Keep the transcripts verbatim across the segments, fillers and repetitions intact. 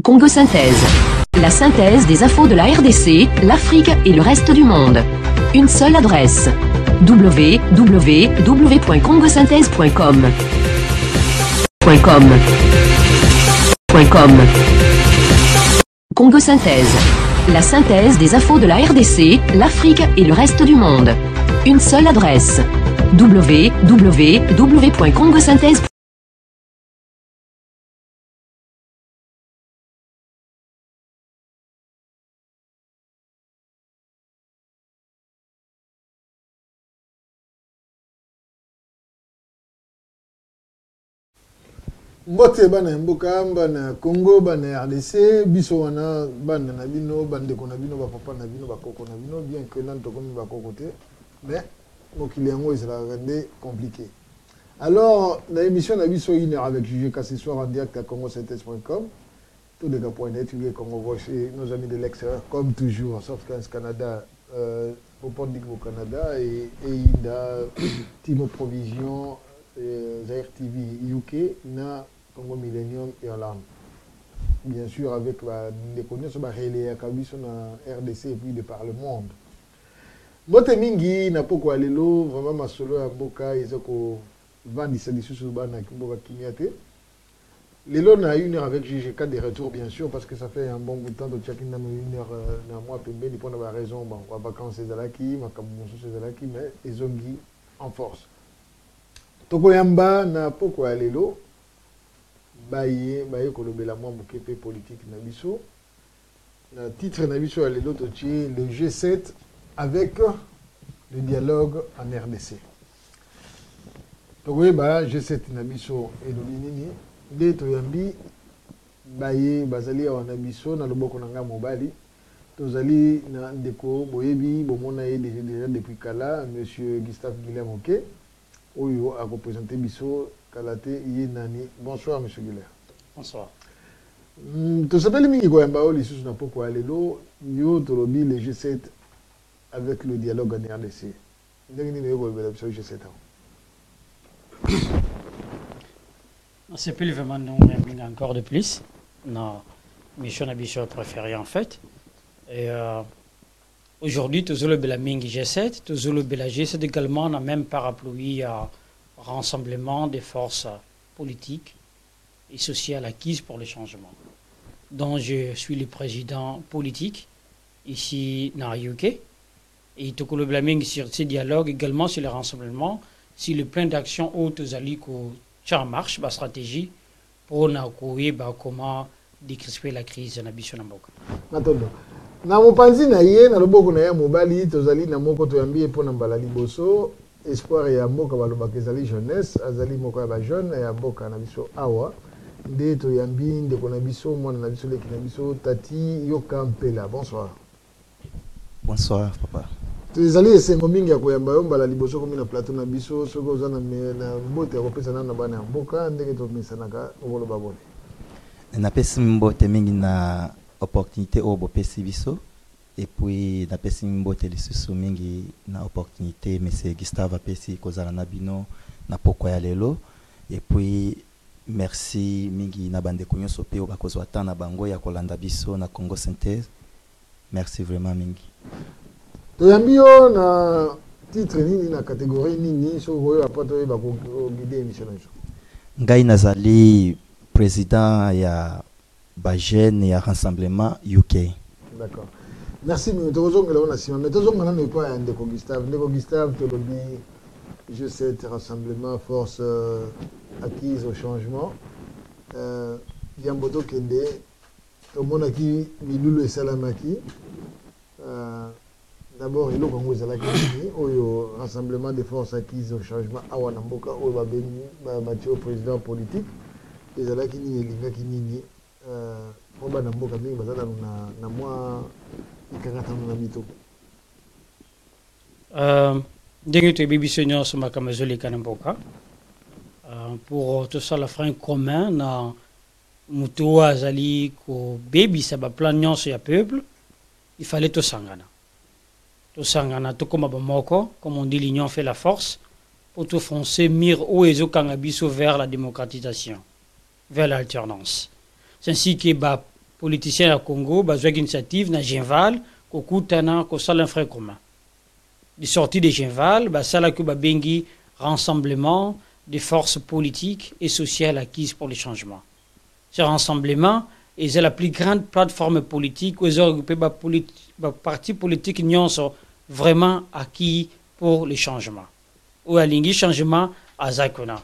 Congo Synthèse. La synthèse des infos de la R D C, l'Afrique et le reste du monde. Une seule adresse. w w w point congo synthèse point com. .com. .com. Congo Synthèse. La synthèse des infos de la R D C, l'Afrique et le reste du monde. Une seule adresse. w w w point congo synthèse point com. Mbote bana mboka bana Congo bana R D C biso wana bana na bino bande ko na bino ba papa na bino ba koko na bino bien que nan to comme ba koko te mais mon client il sera rendé compliqué. Alors la émission na biso une heure avec J G K ce soir en direct à congo synthèse point com. Tout de point net tu Congo Voice nos amis de l'extérieur comme toujours Softcans Canada euh au port au Canada et et Inda Timo Provision euh, Zaire T V U K na Congo Millennium Irlande. Bien sûr, avec bah, des connaissances bah, relais à Kabiso na R D C et puis de par le monde. Mote mingi na poko alelo vraiment ma solo à Boka ezoko vandi sa disusu bana Boka Kimiate. Lelo na une heure avec J G K des retours bien sûr parce que ça fait un bon bout de temps de chacun na une heure na mois pembe ni pona ba raison bon va vacances ezalaki makamuso ezalaki mais ezongi en force. Toko yamba na poko alelo baye baye kolobela mwa mokepe politique na biso na titre na biso alelo totie le G sept avec le dialogue en R D C. Tokoyeba G sept na biso elobi nini nde toyambi baye bazali awa na biso na loboko na nga mobali tozali na ndeko boyebi bomona ye déjà depuis kala monsieur Gustave Guilhem Oke oyo a représenté biso Kalate Yenani. Bonsoir, monsieur Guiller. Bonsoir. Mm, tu s'appelles Mingi Goyamba, l'issue n'a pas quoi aller l'eau, yo tolobi le G sept avec le dialogue en R D C. G sept. C'est plus vraiment non, encore de plus. Non, mission à mission préférée en fait. Et euh, aujourd'hui, tout le bela Mingi G sept, tout le bela G sept également, on a même parapluie à rassemblement des forces politiques et sociales acquises pour le changement, dont je suis le président politique ici dans U K. Et tout le blaming sur ces dialogues, également sur le rassemblement, sur le plan d'action haute aux alliés qui en marche, la stratégie pour nous comment décrisper la crise de l'ambition en Boka. Maintenant, na mopanzi na ye na loboko na ya mobali tozali na moko toyambi po na mbala liboso espoir ya mboka balobaka ezali jeunesse azali moko ya ba jeune ya mboka na biso awa nde toyambi ndeko na biso mwana na biso leki na biso Tati Yoka Mpela. Bonsoir. Bonsoir papa. Tozali esengo mingi ya koyamba yo mbala liboso komi na plateau na biso soki oza na na mbote ya kopesa nano na bana ya mboka ndenge tomesanaka okoloba bone. Napesi mbote mingi na opportunité au bopesi biso et puis napesi mbote lisusu mingi na opportunité monsieur Gustave apesi kozala na bino na poko ya lelo et puis merci mingi na bande ko nyonso pe bakozwa ta na bango ya kolanda biso na Congo Synthèse. Merci vraiment mingi. Toyambi yo na titre nini na catégorie nini so oyo apato ba ko guider émission na jo. Ngai nazali président ya Bajen et rassemblement U K. D'accord. Merci, mais toujours que l'on a si mais toujours que l'on pas un Ndeko Gustave. Ndeko Gustave, tu le dis, je sais, rassemblement, force euh, acquise au changement. Yamboto Kende, tout le monde qui Miloulou et Salamaki. D'abord, il y a le Zalaki, au rassemblement des forces acquises au changement, à Wanamboka, au Mathieu, président politique. Les Zalaki, les Lingaki, Nini. Oba na mboka mingi bazala na na mwa ikangata na mito euh ndenge to bibiso nyonso makamazoli kana mboka pour tout ça la frein commun na mutu azali ko bebisa ba plan nyonso ya peuple il fallait to sangana to sangana to koma ba moko comme on dit l'union fait la force pour tout foncer mir o ezokanga biso vers la démocratisation vers l'alternance. C'est ainsi que bah, politiciens au Congo besoin d'initiative na Genval ko kutana ko sala un frère commun de sortie de Genval ba sala ko ba bengi rassemblement des forces politiques et sociales acquises pour le changement. Ce rassemblement est la plus grande plateforme politique où les regroupés ba politi ba partis politiques n'y sont vraiment acquis pour le changement ou à l'ingé changement à Zakona.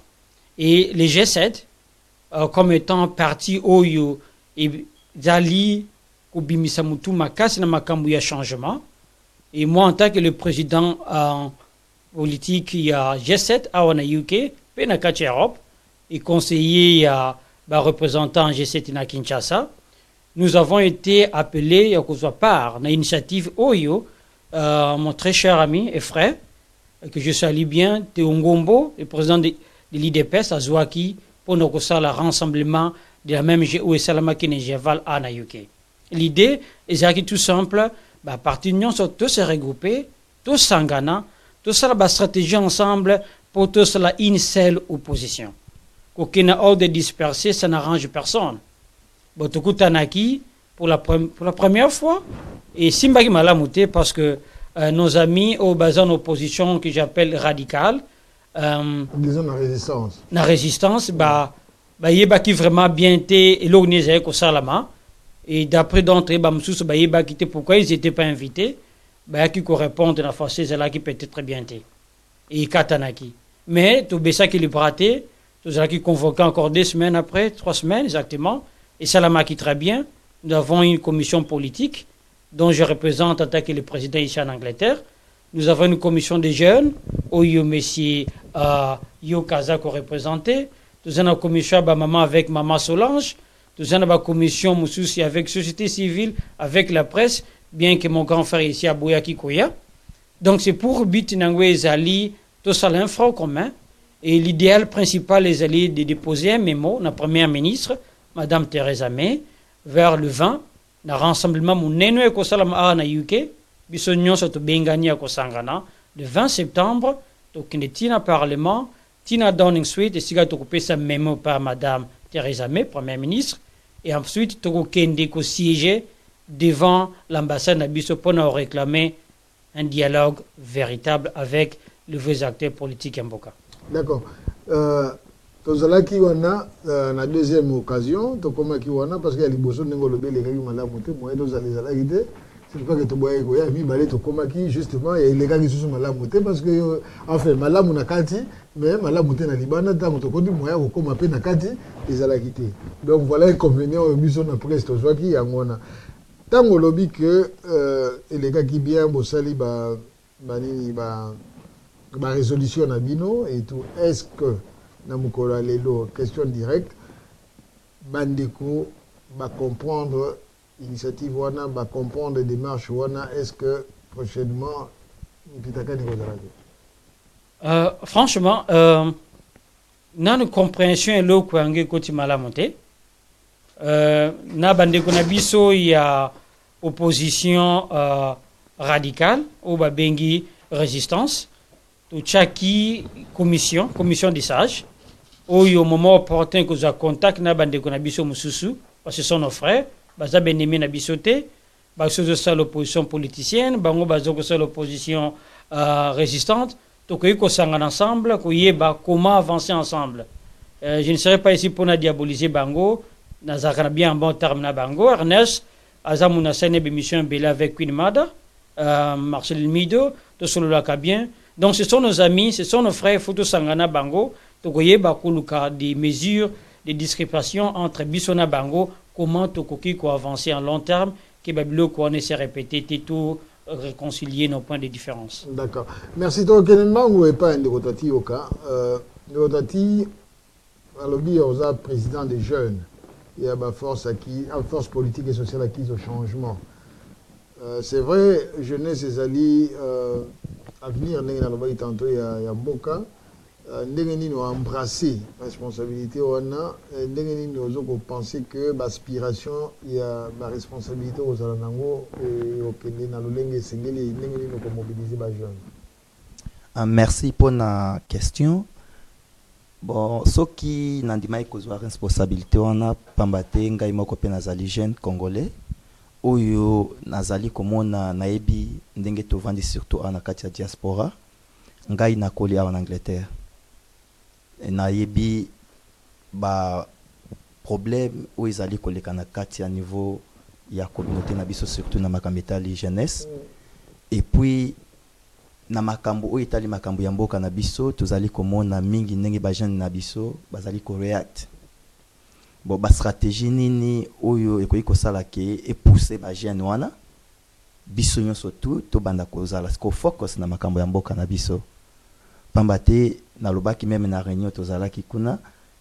Et les G sept euh, comme étant parti oyo et Zali Kubimisa Mutu Makas na makambu ya changement. Et moi en tant que le président en politique il y a G sept à wana U K penakati Europe et conseiller à bah, représentant G sept na Kinshasa, nous avons été appelés à cause part na initiative oyo euh, mon très cher ami et frère que je salue bien Théo Ngombo, le président de, de l'I D P S à Zouaki pour nous le rassemblement de la même G O S Salamaki et Géval à na U K. L'idée est tout simple, bah, partie union sont tous se regrouper, tous s'engagent, tous ça la stratégie ensemble pour tous la une seule opposition. Aucune ordre dispersé, ça n'arrange personne. Botoku Tanaki pour la pour la première fois et Simbagi Malamouté parce que euh, nos amis au basé en opposition que j'appelle radicale, euh, disons la résistance. La résistance, bah bah yeba qui vraiment bien été et l'organisé au Salama. Et d'après d'entrée, bah, m'sous, bah, yeba qui était pourquoi ils n'étaient pas invités, bah, qui correspondent à la fois là qui peut être très bien été. Et Katanaki. Mais, tout ça qui les braté, tout ça qui convoqué encore deux semaines après, trois semaines exactement, et Salama qui très bien, nous avons une commission politique, dont je représente en tant que le président ici en Angleterre. Nous avons une commission des jeunes, où il y a monsieur euh, Yo Kazako représenté, nous avons une commission bah, maman avec Maman Solange, nous avons une commission aussi avec la société civile, avec la presse, bien que mon grand frère ici à Bouyaki Koya. Donc c'est pour but Nangwe Zali, tout ça l'infra commun. Et l'idéal principal est de déposer un mémo, la première ministre, Madame Theresa May, vers le vingt, le rassemblement Mouneno et Kosalam A na U K, Bissonyon soto Bengani à Kosangana, le vingt septembre, donc il y a un parlement, Tina Downing Street, et si vous avez sa mémo par Madame Theresa May, première ministre, et ensuite, Togo Kende ko siéger devant l'ambassade d'Abisso pour nous réclamer un dialogue véritable avec les vrais acteurs politiques Mboka. D'accord. Euh, Tozalaki wana euh, la deuxième occasion, Tokomaki wana parce qu'il y a les bossons n'engolobé les gars qui m'ont monté, moi Tozalaki Zalaki de, c'est pas que Toboya Koya, mi balé Tokomaki justement et les gars qui sont mal monté parce que enfin malamu na kati, mais malamu na Libana, tant que Tokodi moya au comme appel na kati, les Zalaki. Donc voilà l'inconvénient au bison après Tozalaki yangona. Tant que lobby que euh, les gars qui bien bossali ba bani ba ba résolution na bino et tout, est-ce que Namukola Lelo, question directe, Bandeko va comprendre l'initiative Wana, va comprendre les démarches Wana, est-ce que prochainement, Pitaka euh, franchement, euh, na une compréhension et l'eau quoi ngé koti malamonté. Euh, na Bandeko na biso il y a opposition euh, radicale ou ba bengi résistance. Tout chaki commission, commission des sages. Au moment opportun que vous contact na bande ko na biso mususu parce que ce sont nos frères baza benemi na bisoté baso de ça l'opposition politicienne bango bazo ko ça l'opposition euh, résistante donc ko sangana ensemble ko yeba comment avancer ensemble. Euh, je ne serai pas ici pour na diaboliser bango na zakana bien en bon terme na bango Ernest azamuna sene be mission bela avec Queen Mada euh, Marcel Mido to solo la bien. Donc ce sont nos amis, ce sont nos frères Foto Sangana Bango. Tokoye bakuluka des mesures de discrétion entre Bissona Bango, comment Tokoki ko avancer en long terme, que Babilo ko ne se répéter, tout réconcilier nos points de différence. D'accord. Merci. Donc, Kenenbango n'est pas un négociateur au cas. Négociateur, à l'objet, on a président des jeunes. Il y a une force, acquis, une force politique et sociale acquise au changement. Euh, C'est vrai, jeunesse et alliés, euh, avenir, tantôt, il y a Mboka. Ndenge nini nous embrasser responsabilité on a ndenge nini nous penser que l'aspiration il y a la responsabilité aux alanango et au kende na lolenge sengeli ndenge nini nous mobiliser ba jeunes. Merci pour la question. bon soki nandimai kozwa responsabilité wana pamba te ngai moko mpe nazali jeune congolais oyo nazali komona nayebi ndenge tovandi surtout awa na kati ya diaspora ngai nakoli awa na Angleterre nayebi ba problème oyo ezali koleka na kati ya niveau ya communauté na biso surtout na makambo etali jeunesse et puis na makambo oyo etali makambo ya mboka na biso tozali komona mingi ndenge ba jeune na biso bazali ko react bon ba stratégie nini oyo ekoki kosala ke epousser ba jeune wana biso nyonso tu to banda kozala ko focus na makambo ya mboka na biso pamba te na lobaki meme na réunion tozalaki kuna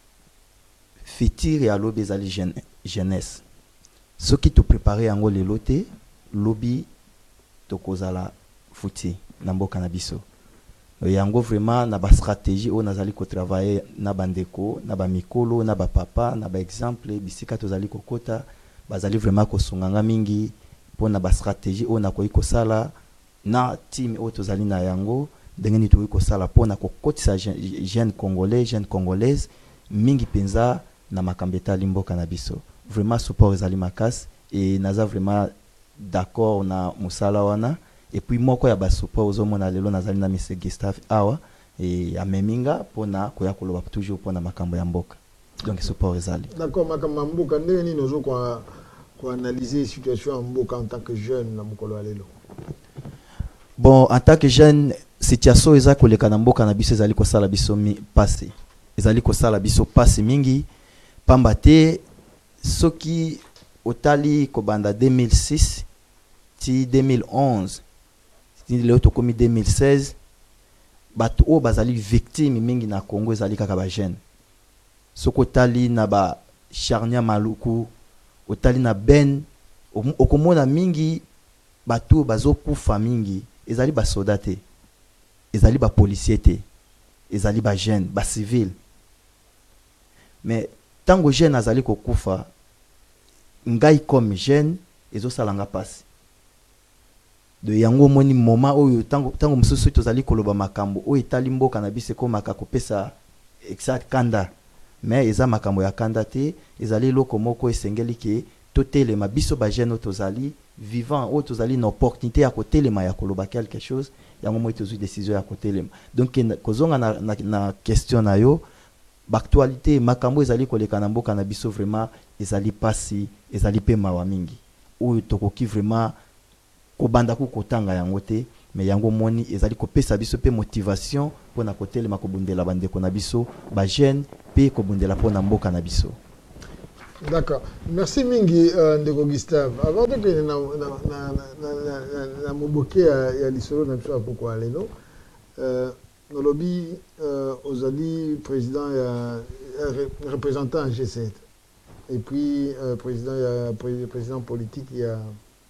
futur ya lobi ezali jeunesse soki to préparer yango lelo te lobi to kozala futi na mboka na biso yango vraiment na ba stratégie o nazali ko travailler na bandeko na ba mikolo na ba papa na ba exemple bisika tozali kokota bazali vraiment ko sunganga mingi pona ba stratégie o na koyi kosala na team o tozali na yango ndenge ni toyi kosala pona kokotisa jeune congolais jeune congolaise mingi penza na makambo etali mboka na biso vraiment support ezali makasi et naza vraiment d'accord na musala wana et puis moko ya ba support ozomona lelo nazali na monsieur Gustave awa et ameminga pona koya koloba toujours pona makambo ya mboka donc support ezali d'accord makambo ya mboka ndenge nini ozo kwa kwa analyser situation ya mboka en tant que jeune na mokolo ya lelo bon en tant que jeune situation eza koleka na mboka na biso ezali kosala biso mi passé ezali kosala biso passé mingi pamba te soki otali kobanda deux mille six ti deux mille onze ti leo tokomi deux mille seize bato o bazali victime mingi na Congo ezali kaka ba jeune soko otali na ba charnia maluku otali na ben okomona mingi bato bazokufa mingi ezali ba soda te ezali ba policier te ezali ba jeune ba civil mais tango jeune azali kokufa ngai comme jeune ezo salanga pasi de yango moni moment oyo tango tango mususu tozali koloba makambo oyo etali mboka na biso ko makako pesa exact kanda mais eza makambo ya kanda te ezali loko moko esengeli ke totelema biso ba jeune tozali vivant oyo tozali na opportunité ya kotelema ya koloba quelque chose yango moi tozui décision ya kotelema donc kozonga na, na, na question na yo actualité makambo ezali koleka na mboka na biso vraiment ezali pasi ezali pe mawa mingi oyo tokoki vraiment kobanda ku kotanga yango te mais yango moni ezali kopesa biso pe motivation pona kotelema kobundela bandeko na biso ba jeune pe kobundela pona mboka na biso. D'accord, merci mingi uh, ndeko Gustave. Avant de que na na na na na na moboke ya, ya lisolo na biso apoko alelo euh no lobby euh, ozali président ya représentant en G sept et puis euh, président ya président politique ya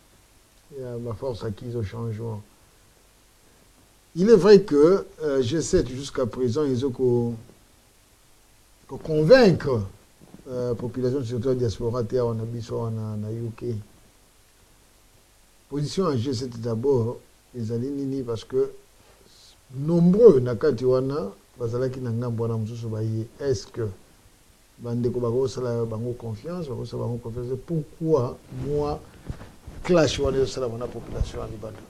ya ma force acquise au changement. Il est vrai que euh, G sept jusqu'à présent ils ont co, co convaincre la euh, population surtout la diaspora te on a biso na na U K. Position en G sept d'abord les alinini parce que nombreux nakati wana bazalaki na ngambo na mususu baye est-ce que bandeko bako sala bango confiance bako sala bango confiance pourquoi moi clash wana sala na population en Liban.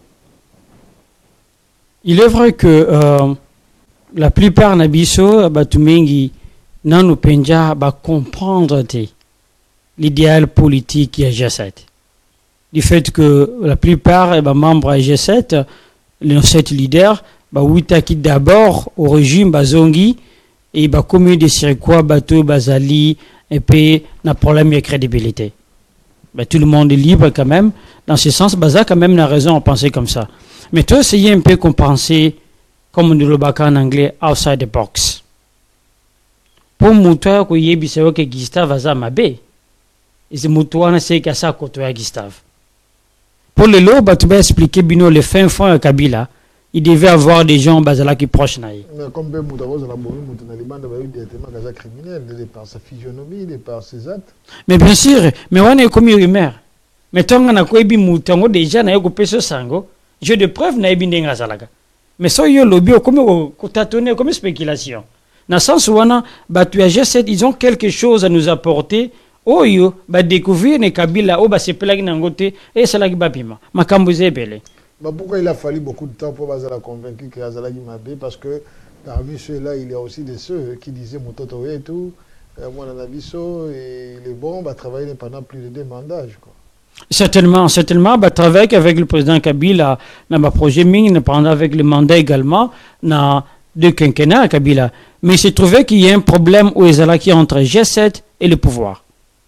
Il est vrai que euh, la plupart na biso batumengi nanu penja ba comprendre l'idéal politique ya G sept. Du fait que la plupart des membres de G sept, les sept leaders, bah witaki d'abord au régime bazongi et bah comme des sirikwa bateau bazali et puis n'a problème de crédibilité. Bah tout le monde est libre quand même. Dans ce sens, baza quand même n'a raison à penser comme ça. Mais toi, essayez un peu de penser comme on dit le bac en anglais outside the box. Pour mutua ko yebi sewa ke Gustave aza mabe. Et c'est mutua na c'est que ça koto ya Gustave. Pour le lot, bah tu vas expliquer bino le fin fond à Kabila. Il devait avoir des gens bazala qui proches naï. Mais comme ben mutua la bomi mutuna libanda ba eu directement kaza criminel de par sa physionomie, de par ses actes. Mais bien sûr, mais on est comme rumeur. Mais tant qu'on a ko yebi mutango déjà na yoko peso sango, j'ai de preuves na yebi ndenga zalaga. Mais so yo lobby comme ko tâtonner comme spéculation. Dans le sens où bah, tu as G sept, ils ont quelque chose à nous apporter. Oh, yo, bah, découvrir les Kabila, oh, bah, c'est pelagi nangote, et c'est là qui va pima. Ma cambouze belé. Bah, pourquoi il a fallu beaucoup de temps pour Bazala convaincu que Azalagi Mabé? Parce que parmi ceux-là, il y a aussi des ceux qui disaient Mototo et tout, euh, moi, Nanabiso, et il est bon, bah, travailler pendant plus de deux mandats, je crois. Certainement, certainement, bah, travailler avec le président Kabila, dans ma projet mine, pendant avec le mandat également, dans deux quinquennats à Kabila. Mais il s'est trouvé qu'il y a un problème où Ezalaki entre G sept et le pouvoir.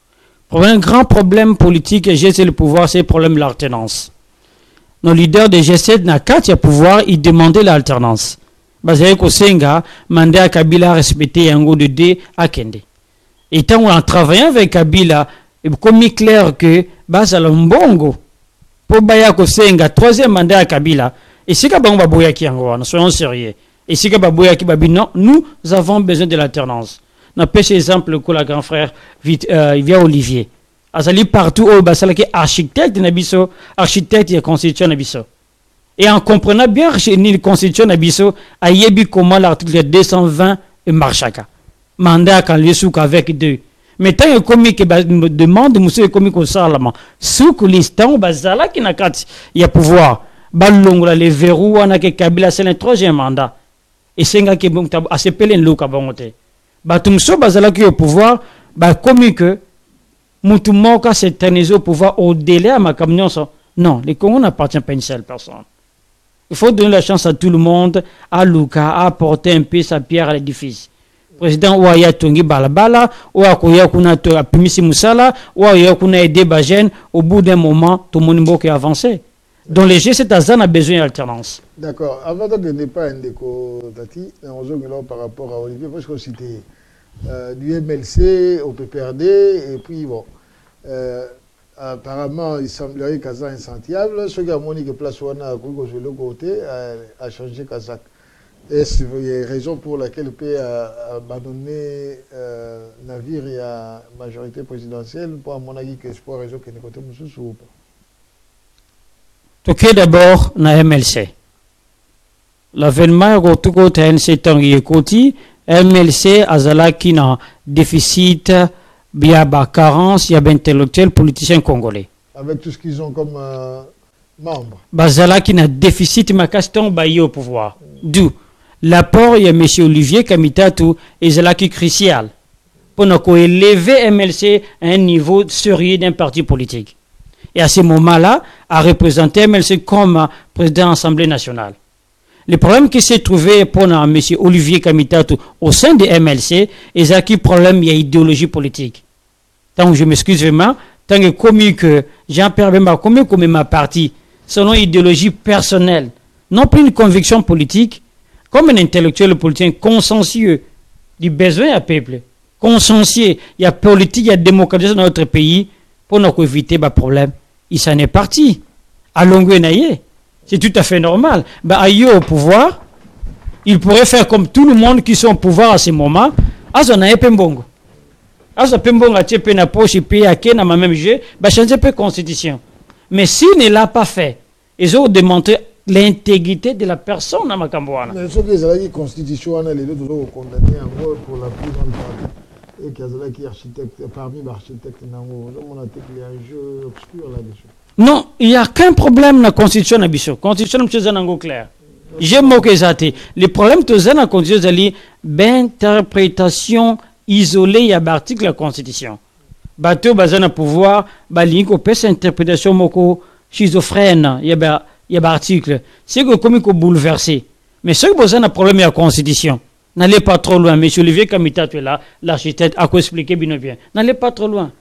Un grand problème politique et G sept et le pouvoir, c'est le problème de l'alternance. Nos leaders de G sept, dans quatre pouvoir, ils demandaient l'alternance. Basé au Senga, mandat à Kabila respecter un go de D à Kende. Et tant en travaillant avec Kabila, il est comme clair que Basala Mbongo, pour Baya Kosenga, troisième mandat à Kabila, et c'est qu'on va boyer qui en soyons sérieux. Et c'est qu'on va boyer qui non, nous avons besoin de l'alternance. On a pêché exemple que le grand frère euh, il vient Olivier. Azali partout au Basala qui est architecte de Nabiso, architecte de constitution Nabiso. Et en comprenant bien la constitution Nabiso, a yebi comment l'article deux cent vingt est marchaka. Mandat quand le souk avec deux. Mais tant que comique me demande monsieur comique au salama, souk listan Basala qui n'a qu'à il y a pouvoir. Balongola les verrous on a que Kabila c'est le troisième mandat. Et c'est un qui a se pelé le kabongote. Batumso Basala qui au pouvoir, bah comme que Moutumoka s'éterniser au pouvoir au-delà à ma camion. Non, les Congos n'appartiennent pas à une seule personne. Il faut donner la chance à tout le monde, à Luka, à apporter un peu sa pierre à l'édifice. Président Ouaya Tongi Balabala, Ouakoya Kuna Pimisi Moussala, Ouaya Kuna Ede Bajen, au bout d'un moment, tout le monde est avancé. Donc les G sept a besoin d'alternance. D'accord. Avant de ne pas un déco Tati, on par rapport à Olivier, parce que c'était euh, du M L C au P P R D, et puis bon, euh, apparemment il semblerait Kazan insentiable. Ce qui a montré que Place Wana a le côté a changé Kazak. Est-ce qu'il y a une raison pour laquelle le P a abandonné euh, navire et la majorité présidentielle pour à mon avis que c'est pour raison que nous côté Moussous ou pas? Ok, d'abord, na M L C. L'avènement de tout côté N C Tanguy et Koti, M L C azala qui na déficit, bien bas carence, il y a intellectuels, politiciens congolais. Avec tout ce qu'ils ont comme euh, membres. Bazala qui na déficit, ma question baillé au pouvoir. D'où l'apport, il y a M. Olivier Kamitatu et Zala qui est crucial pour nous élever M L C à un niveau sérieux d'un parti politique. Et à ce moment-là, à représenter M L C comme président de l'Assemblée nationale. Le problème qui s'est trouvé pour M. Olivier Kamitatu au sein de M L C, est qu'il problème, il y a idéologie politique. Tant que je m'excuse vraiment, tant que comme que Jean-Pierre Bemba, comme comme ma partie, selon idéologie personnelle, non plus une conviction politique, comme un intellectuel politique consensueux du besoin à peuple, consensueux, il y a politique, il y a démocratie dans notre pays, pour nous éviter le problème. Il s'en est parti. À longueur naïe. C'est tout à fait normal. Bah, aïe au pouvoir, il pourrait faire comme tout le monde qui sont au pouvoir à ce moment. Azo na epembongo. Azo pembongo a tchepé na poche et puis à ken ma même jeu, bah changer peu constitution. Mais s'il ne l'a pas fait, ils ont démontré l'intégrité de la personne à Makambouana. Mais ce que la constitution, les deux doivent condamner en gros pour la plus grande partie. Et qui est architecte, parmi les architectes, on a un jeu obscur là-dessus. Non, il n'y a qu'un problème dans la constitution de la constitution de la clair. J'aime moquer ça. Le problème de la constitution, c'est l'interprétation isolée de l'article de la constitution. Bateau, bazan à pouvoir, balingo, peut interprétation moko schizophrène, il y a il y a article. C'est que comme il bouleversé. Mais ce qui est un problème de la constitution. N'allez pas trop loin. Monsieur Olivier Kamita, tu es là, l'architecte, à quoi expliquer bien bien. N'allez pas trop loin.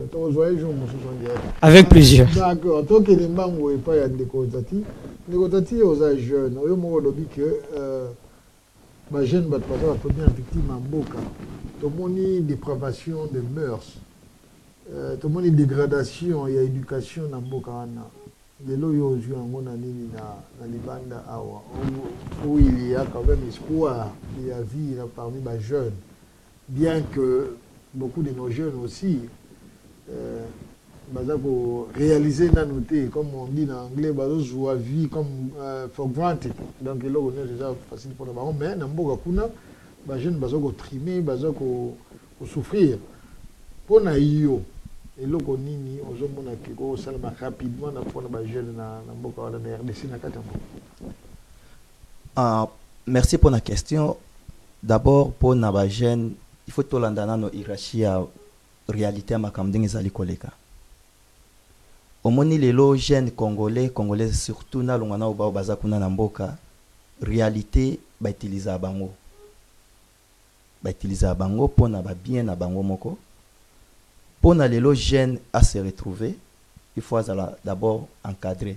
Avec plaisir. D'accord. Tant que les membres n'ont pas de Nekotati, Nekotati aux jeunes, au moment où que les jeunes ne sont pas première victime en Boka. Tout le monde a dépravation de mœurs. Tout le monde a dégradation et éducation dans Boka. De l'eau aujourd'hui en mon année dans les bandes où il y a quand même espoir, il y a vie parmi les jeunes, bien que beaucoup de nos jeunes aussi, euh, pour réaliser la noté, comme on dit en anglais, ils jouent vie comme euh, for granted. Donc là on est déjà facile pour le baron, mais dans beaucoup kuna ba jeune bazo ko trimer bazo ko ko souffrir pona yo eloko nini ozomona ke ko salama rapidement na pona ba jeune na na mboka wala na R D C na kati mboka. Ah, merci pour la question. D'abord pour na ba jeune il faut tolandana no hiérarchie ya réalité makamdingi zali koleka. Omoni lelo jeune congolais congolais surtout na longana oba baza kuna na mboka réalité ba utiliser bango. Ba utiliser bango pona ba bien na bango moko. Pona lelo jeune à se retrouver, il faut d'abord encadrer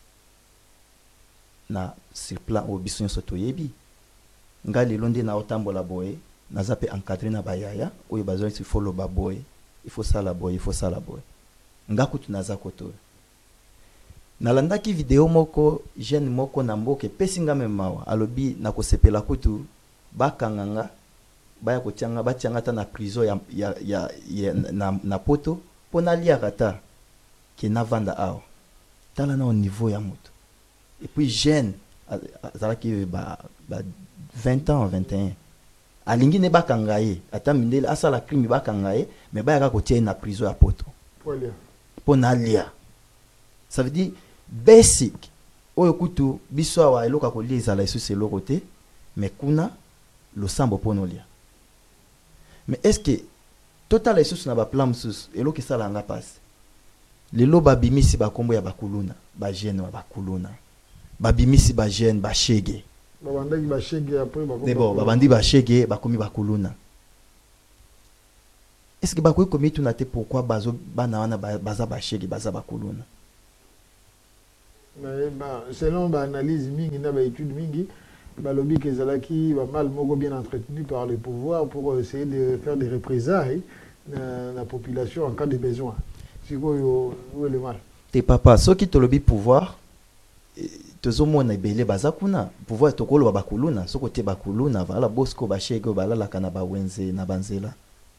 na sur plan au biso soto yebi. Nga lelo ndi na otambola boye, na zape encadrer na bayaya, oyo bazo il faut lo ba boye, il faut ça la boye, il faut ça la boye. Nga kutu naza koto. Nalandaki video moko jeune moko na mboke pesinga memawa alobi na kosepela kutu bakanganga baya kotianga batianga ta na prison ya ya, ya, ya na, na poto pona lia kata ki na vanda awa tala na au niveau ya moto et puis jeune azala ki ba, ba vingt ans vingt et un alingi ne bakanga ye ata mindele asala crime bakanga ye mais baya ka kotia na prison ya poto pona lia. Ça veut dire basic oyo kutu biso awa eloka ko lia ezala esu se lokote mais kuna lo sambo pono lia. Mais est-ce que total les sous na ba plan sous elo ki sala nga passe lelo babimisi ba kombo ya bakuluna ba jeune wa bakuluna babimisi ba jeune ba shege babandaki ba shege après ba kombo bon babandi ba shege ba komi bakuluna. Est-ce que ba koyi komi tu na te pourquoi bazo bana wana baza ba shege baza bakuluna? Mais bah selon ba analyse mingi na ba étude mingi bah, lobby Kezalaki va mal mogo bien entretenu par le pouvoir pour essayer de faire des représailles dans la population en cas de besoin. C'est quoi où est le mal? T'es papa, ceux qui te lobby pouvoir, tozo mona belé bazakuna, pouvoir to kolo bakuluna, ce côté bakuluna, vala bosco bashego bala la kanaba wenze na banzela.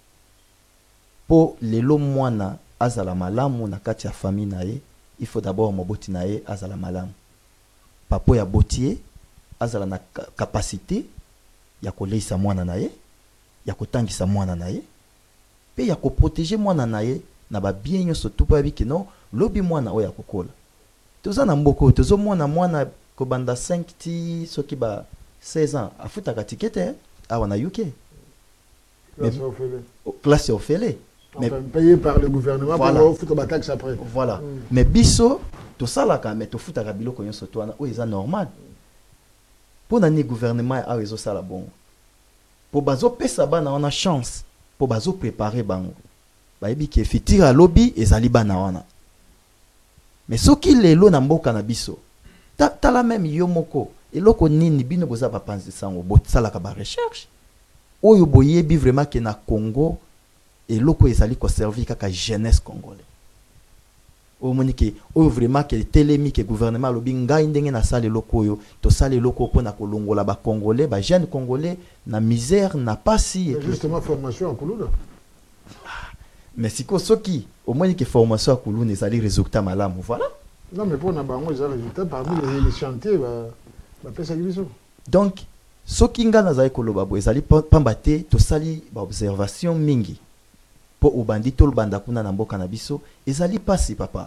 Po lelo mwana azala malamu na kati ya famille nae, il faut d'abord moboti nae azala malamu. Papo ya botier azala na capacité ya koleisa mwana naye ya kotangisa mwana naye pe ya ko protéger mwana naye na ba bien nyo surtout pa biki no lobi mwana oya kokola toza na mboko tozo mwana mwana ko banda cinq ti soki ba seize ans afuta ka tikete awa na U K classe ofele classe ofele mais payé par le gouvernement voilà. Pour futa ba taxe après voilà mm. Mais biso to sala ka mais to futa ka biloko nyo surtout wana o eza normal. Pour le gouvernement a raison ça la bon. Pour bazo pesa bana on a chance pour bazo préparer bango. Ba ebi ki fitira lobby ezali bana wana. Mais soki lelo na mboka na biso. Ta, ta la même yo moko eloko nini bino boza ba panzi sango bot sala ka ba recherche. Oyo boyebi vraiment que na Congo eloko ezali ko servir kaka jeunesse congolais. O monike o vraiment que telemi que gouvernement lobi ngai ndenge na sale loko yo to sale loko pona kolongola ba congolais ba jeunes congolais na misère na pasi et justement formation en kuluna. Mais siko soki au moins que formation à kuluna ezali résultat malamu voilà. Non mais pour na bango ezali résultat parmi ah. les, les chantiers ba ba pesa biso. Donc soki nga na zali koloba bo ezali pambate to sali ba observation mingi. Po ubandi to lubanda kuna na mboka na biso ezali pasi papa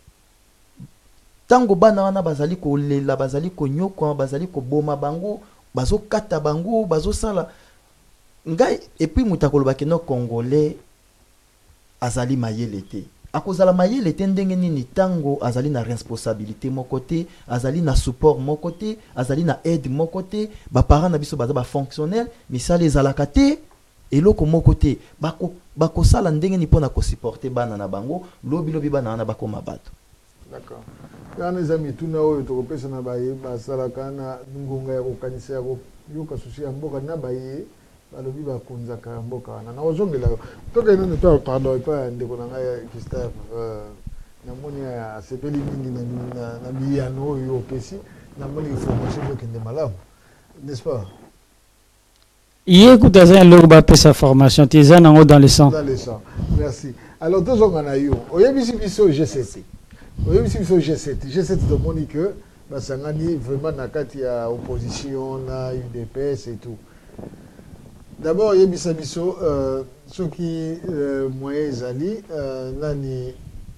tango bana wana bazali ko lela bazali ko nyoko bazali ko boma bango bazo kata bango bazo sala ngai et puis mutakoloba ke no congolais azali mayele te akozala mayele te ndenge nini tango azali na responsabilité mon côté azali na support mon côté azali na aide mon côté ba parents na biso baza ba fonctionnel misala ezalaka te eloko moko te bako bako sala ndenge ni pona ko supporter bana na bango lobi lobi bana na bako mabato. D'accord. Kana zami tuna oyo to kopesa na baye basala kana ngunga ya kokanisa ya ko yoka susi ya mboka na baye balobi bakunza ka mboka na na ozongela toka ino to pardon pa ndeko na ngai Christophe euh na moni ya sepeli mingi na na biyano oyo pesi na moni information que de malamu n'est-ce pas? Hier, écoute, un logo ba sa formation, tu es en haut dans le sang. Dans le sang. Merci. Alors, deux ans, on a eu. Au début, c'est G sept. Au début, c'est G sept. G sept de Monique, bah, ça a vraiment, il y a opposition, il y a U D P S et tout. D'abord, yebisa biso euh, ceux qui euh, moyens ali euh, nani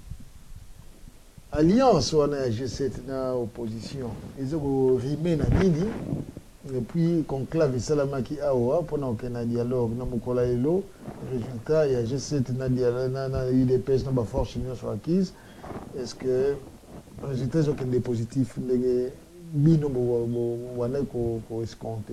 alliance wana ya G sept na opposition ezoko rime na nini et puis conclave salamaki awa pour na na dialogue na mukola lelo résultat ya G sept na dialogue na na U D P S na ba force union soit acquise. Est-ce que résultat sont des positifs ndenge bino bo wana ko ko escompté?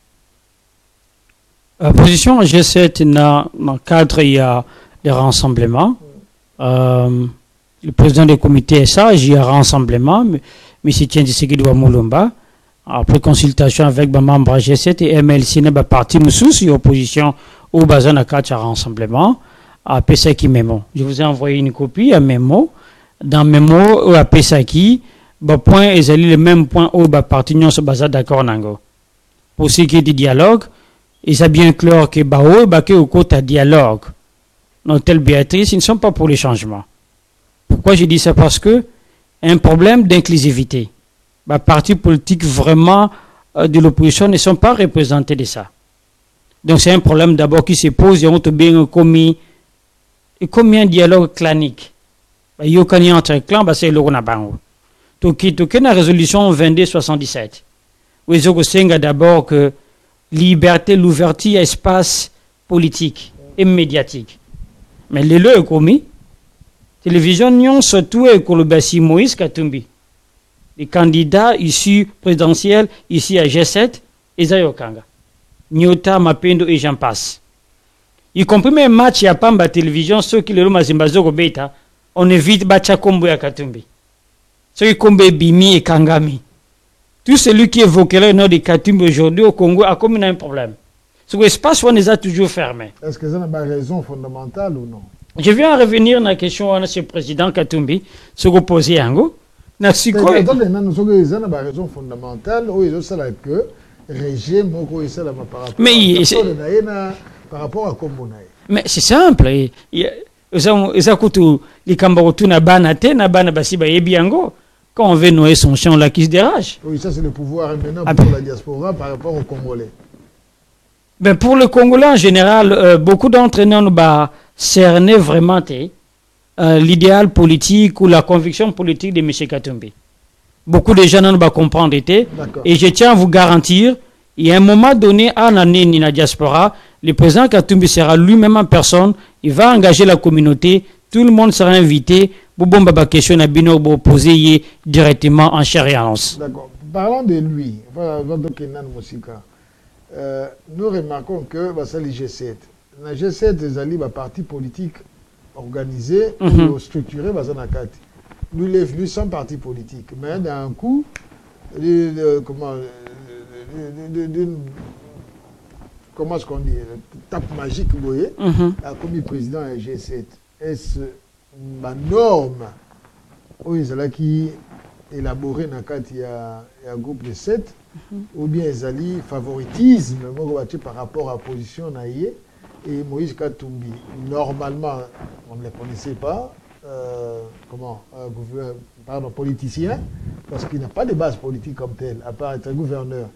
La position G sept, dans le cadre, il y a des rassemblements. Euh, le président du comité est sage, il y a un rassemblement, M. Tshisekedi Moulumba, après consultation avec les membres G sept et M L C, il y a parti sous opposition au bazar à quatre rassemblements à Pesaki Memo. Je vous ai envoyé une copie à Memo. Dans Memo, à Pesaki, le point est le même point où le parti non se base d'accord. Pour ce qui est du dialogue, il est bien clair que Bao et au côté dialogue, nos telles Béatrice, ils ne sont pas pour les changements. Pourquoi je dis ça? Parce que un problème d'inclusivité. Les partis politiques vraiment euh, de l'opposition ne sont pas représentés de ça. Donc c'est un problème d'abord qui se pose et on te bien commis et combien de dialogue clanique. Il y a un entre clans, c'est le Ronabango. Donc il y a une résolution vingt-deux soixante-dix-sept. Où ils ont d'abord que liberté, l'ouverture, espace politique et médiatique. Mais les lois commis, télévision n'y surtout et que le Bassi Moïse Katumbi. Les candidats issus présidentiels, ici à G sept, et Zayokanga. Nyota, Mapendo et j'en passe. Y compris même match, il n'y a pas de télévision, ceux qui le Mazimbazo Beta, on évite Bacha Kombo et Katumbi. Ceux qui Kombe Bimi et Kangami. Tout celui qui évoquerait le nom de Katumbi aujourd'hui au Congo a comme un problème. Ce espace, on les a toujours fermés. Est-ce que ça n'a pas raison fondamentale ou non? Je viens revenir à la question de ce président Katumbi, ce que posé Ango. Attendez, nous avons pas raison fondamentale, où ils ont ça que régime, par rapport mais par rapport à Kombo. Mais c'est simple. Ils ont les Kambarotu na banate, na banabasiba ebiango. Quand on veut noyer son chien, là qui se dérage. Oui, ça c'est le pouvoir maintenant pour la diaspora par rapport aux Congolais. Ben pour le Congolais en général, euh, beaucoup d'entraîneurs nous bah, cerner vraiment euh, l'idéal politique ou la conviction politique de M. Katumbi. Beaucoup de gens ne vont comprendre. Et je tiens à vous garantir, il y a un moment donné, à l'année ni la diaspora, le président Katumbi sera lui-même en personne, il va engager la communauté, tout le monde sera invité. Boubon Baba question à Bino pour poser directement en chair et en os. D'accord. Parlant de lui, euh, nous remarquons que bah, c'est le G sept. Le G sept, c'est un parti politique organisé, mm-hmm. structuré, bah, lui, il est venu sans parti politique. Mais d'un coup, de, de, comment, de, de, de, comment est-ce qu'on dit, tape magique, vous voyez, mm-hmm. a commis président du G sept. Est-ce ma norme où ils ont qui élaboré dans le groupe de sept mm-hmm. ou bien ils ont favoritisme par rapport à la position naïe et Moïse Katumbi normalement on ne les connaissait pas euh, comment euh, pardon politicien parce qu'il n'a pas de base politique comme tel à part être gouverneur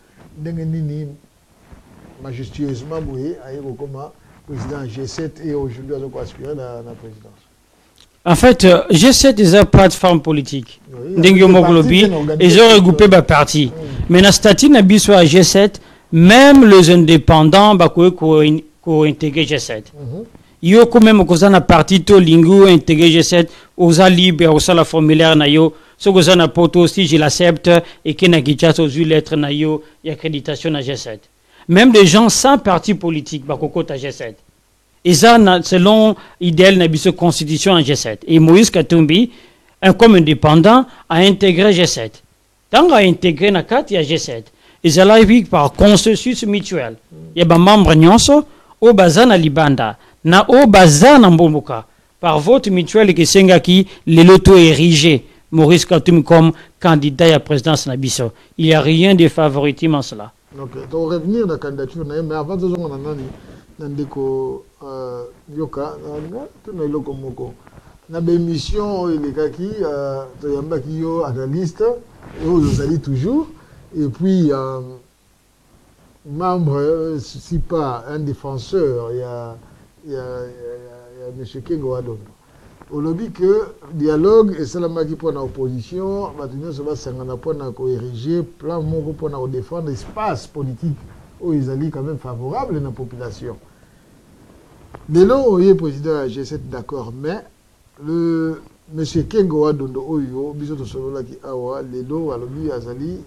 majestueusement oui comment président G sept et aujourd'hui on a aspiré à la présidence. En fait, euh, G sept est une plateforme politique. Oui, ils ont regroupé les partis. Mais dans le statut de G sept, même les indépendants ont intégré G sept. Il y a quand même un parti qui a intégré G sept, aux libres, aux la formulaire, ce que j'ai porté aussi, je l'accepte, et qui n'a pas aux lettres, il y a accréditation à G sept. Même des gens sans parti politique, à G sept. Et ça, selon l'idéal de la constitution en G sept. Et Moïse Katumbi, un comme indépendant, a intégré G sept. Tant qu'il a intégré la carte, il y a G sept. Et ça arrive par consensus mutuel. Il y a des membres nyonso, au bazan à Libanda, na au bazan à Mbomboka. Par vote mutuel que Sengaki, le loto érigé Maurice Katumbi comme candidat à la présidence de Nabiso. Il n'y a rien de favoritisme en cela. Ok, donc revenir dans la candidature, mais avant de dire Nandeko Yoka, Tuneloko Moko. Na émission il est qui Toyamba qui yo analyste et vous allez toujours et puis membre, si pas un défenseur, il y a, il y a, il y a, M. Kengo Adondo. Au lobby que dialogue et c'est la magie pour l'opposition, maintenant ça va s'engager pour ériger plan moko pour défendre l'espace politique où ils allaient quand même favorable à la population. Dès lors, oui, président G sept d'accord, mais le M. Kengo Adondo Oyo, biso solo la ki awa, les lots à lobby azali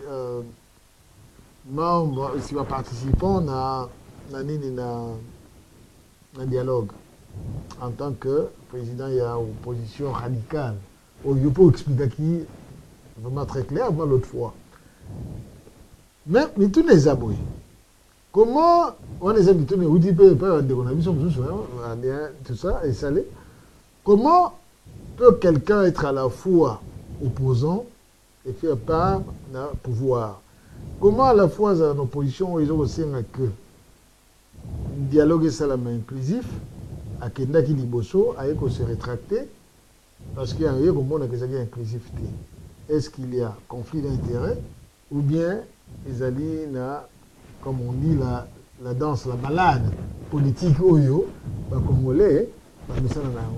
membre, si va participant na na nini na na dialogue. En tant que président, il y a une position radicale. Oh, je peux expliquer qui vraiment très clairement l'autre fois. Mais, mais tous les aboués, comment on les a mis tous les outils, tout ça, et salé, comment peut quelqu'un être à la fois opposant et faire part du pouvoir? Comment à la fois dans l'opposition, ils ont aussi un que dialogue et salam inclusif, à Kenda qui liboso, à Eko se rétracter, parce qu'il y a un inclusivité. Est-ce qu'il y a conflit d'intérêts, ou bien ils allaient, comme on dit, la, la danse, la balade politique oyo, bah, congolais, bah, mais ça n'en a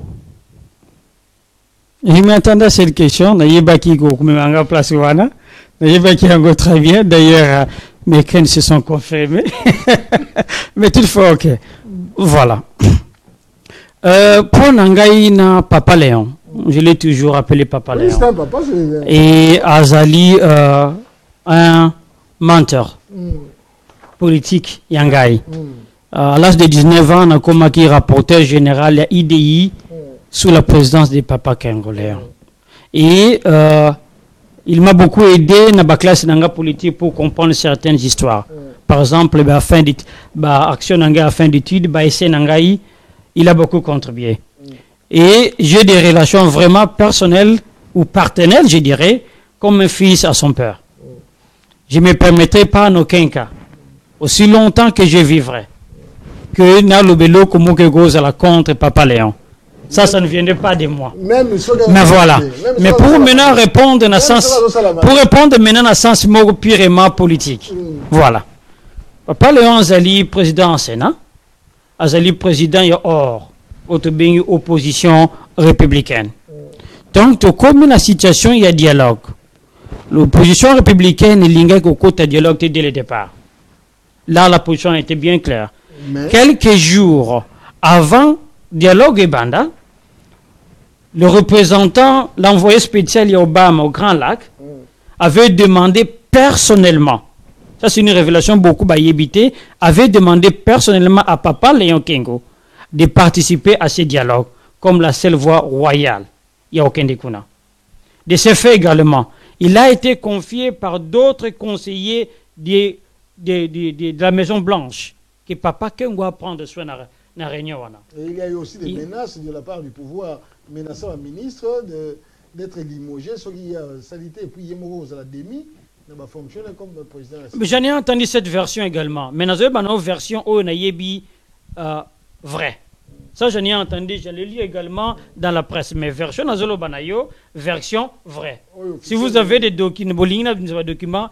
rien. Je m'attendais à cette question, d'ailleurs, qui est place wana, d'ailleurs, qui est très bien, d'ailleurs, mes craintes se sont confirmées, mais toutefois, ok, voilà. Euh, pour Nangaï na Papa Léon, je l'ai toujours appelé Papa Léon. Oui, papa, et Azali, euh, un menteur mm. politique Yangaï. Mm. Euh, à l'âge de dix-neuf ans, on a commencé rapporteur général à I D I mm. sous la présidence de Papa Kengo Léon. Mm. Et euh, il m'a beaucoup aidé dans la classe nanga politique pour comprendre certaines histoires. Mm. Par exemple, bah, fin bah, action nanga à fin d'études, bah, essai nangaï. Il a beaucoup contribué. Mm. Et j'ai des relations vraiment personnelles ou partenaires, je dirais, comme un fils à son père. Mm. Je ne me permettrai pas en aucun cas, aussi longtemps que je vivrai, que Nalobelo comme que goes à la contre Papa Léon. Ça, ça ne viendrait pas de moi. Même Mais voilà. Mais pour maintenant répondre dans sens, pour répondre maintenant dans sens purement politique. Mm. Voilà. Papa Léon Zali, président en Sénat. Azali président y or autobéni opposition républicaine. Donc comme la situation il y a dialogue. L'opposition républicaine il au côté dialogue dès le départ. Là la position était bien claire. Mais... Quelques jours avant dialogue et banda, le représentant, l'envoyé spécial Obama au Grand Lac avait demandé personnellement. Ça, c'est une révélation beaucoup bayébité, avait demandé personnellement à Papa Léon Kengo de participer à ces dialogues comme la seule voix royale. Il n'y a aucun décuna. De ce fait également, il a été confié par d'autres conseillers de, de, de, de, de la Maison Blanche que Papa Kengo va prendre soin de la réunion. Et il y a eu aussi des il... menaces de la part du pouvoir, menaçant un ministre d'être limogé, ce qui a salité, et puis il y a la demi. J'en ai entendu cette version également. Mais dans une version où on a yebi vrai. Ça, j'en ai entendu, je l'ai lu également dans la presse. Mais version dans banayo, version vraie. Oui, si vous avez des documents,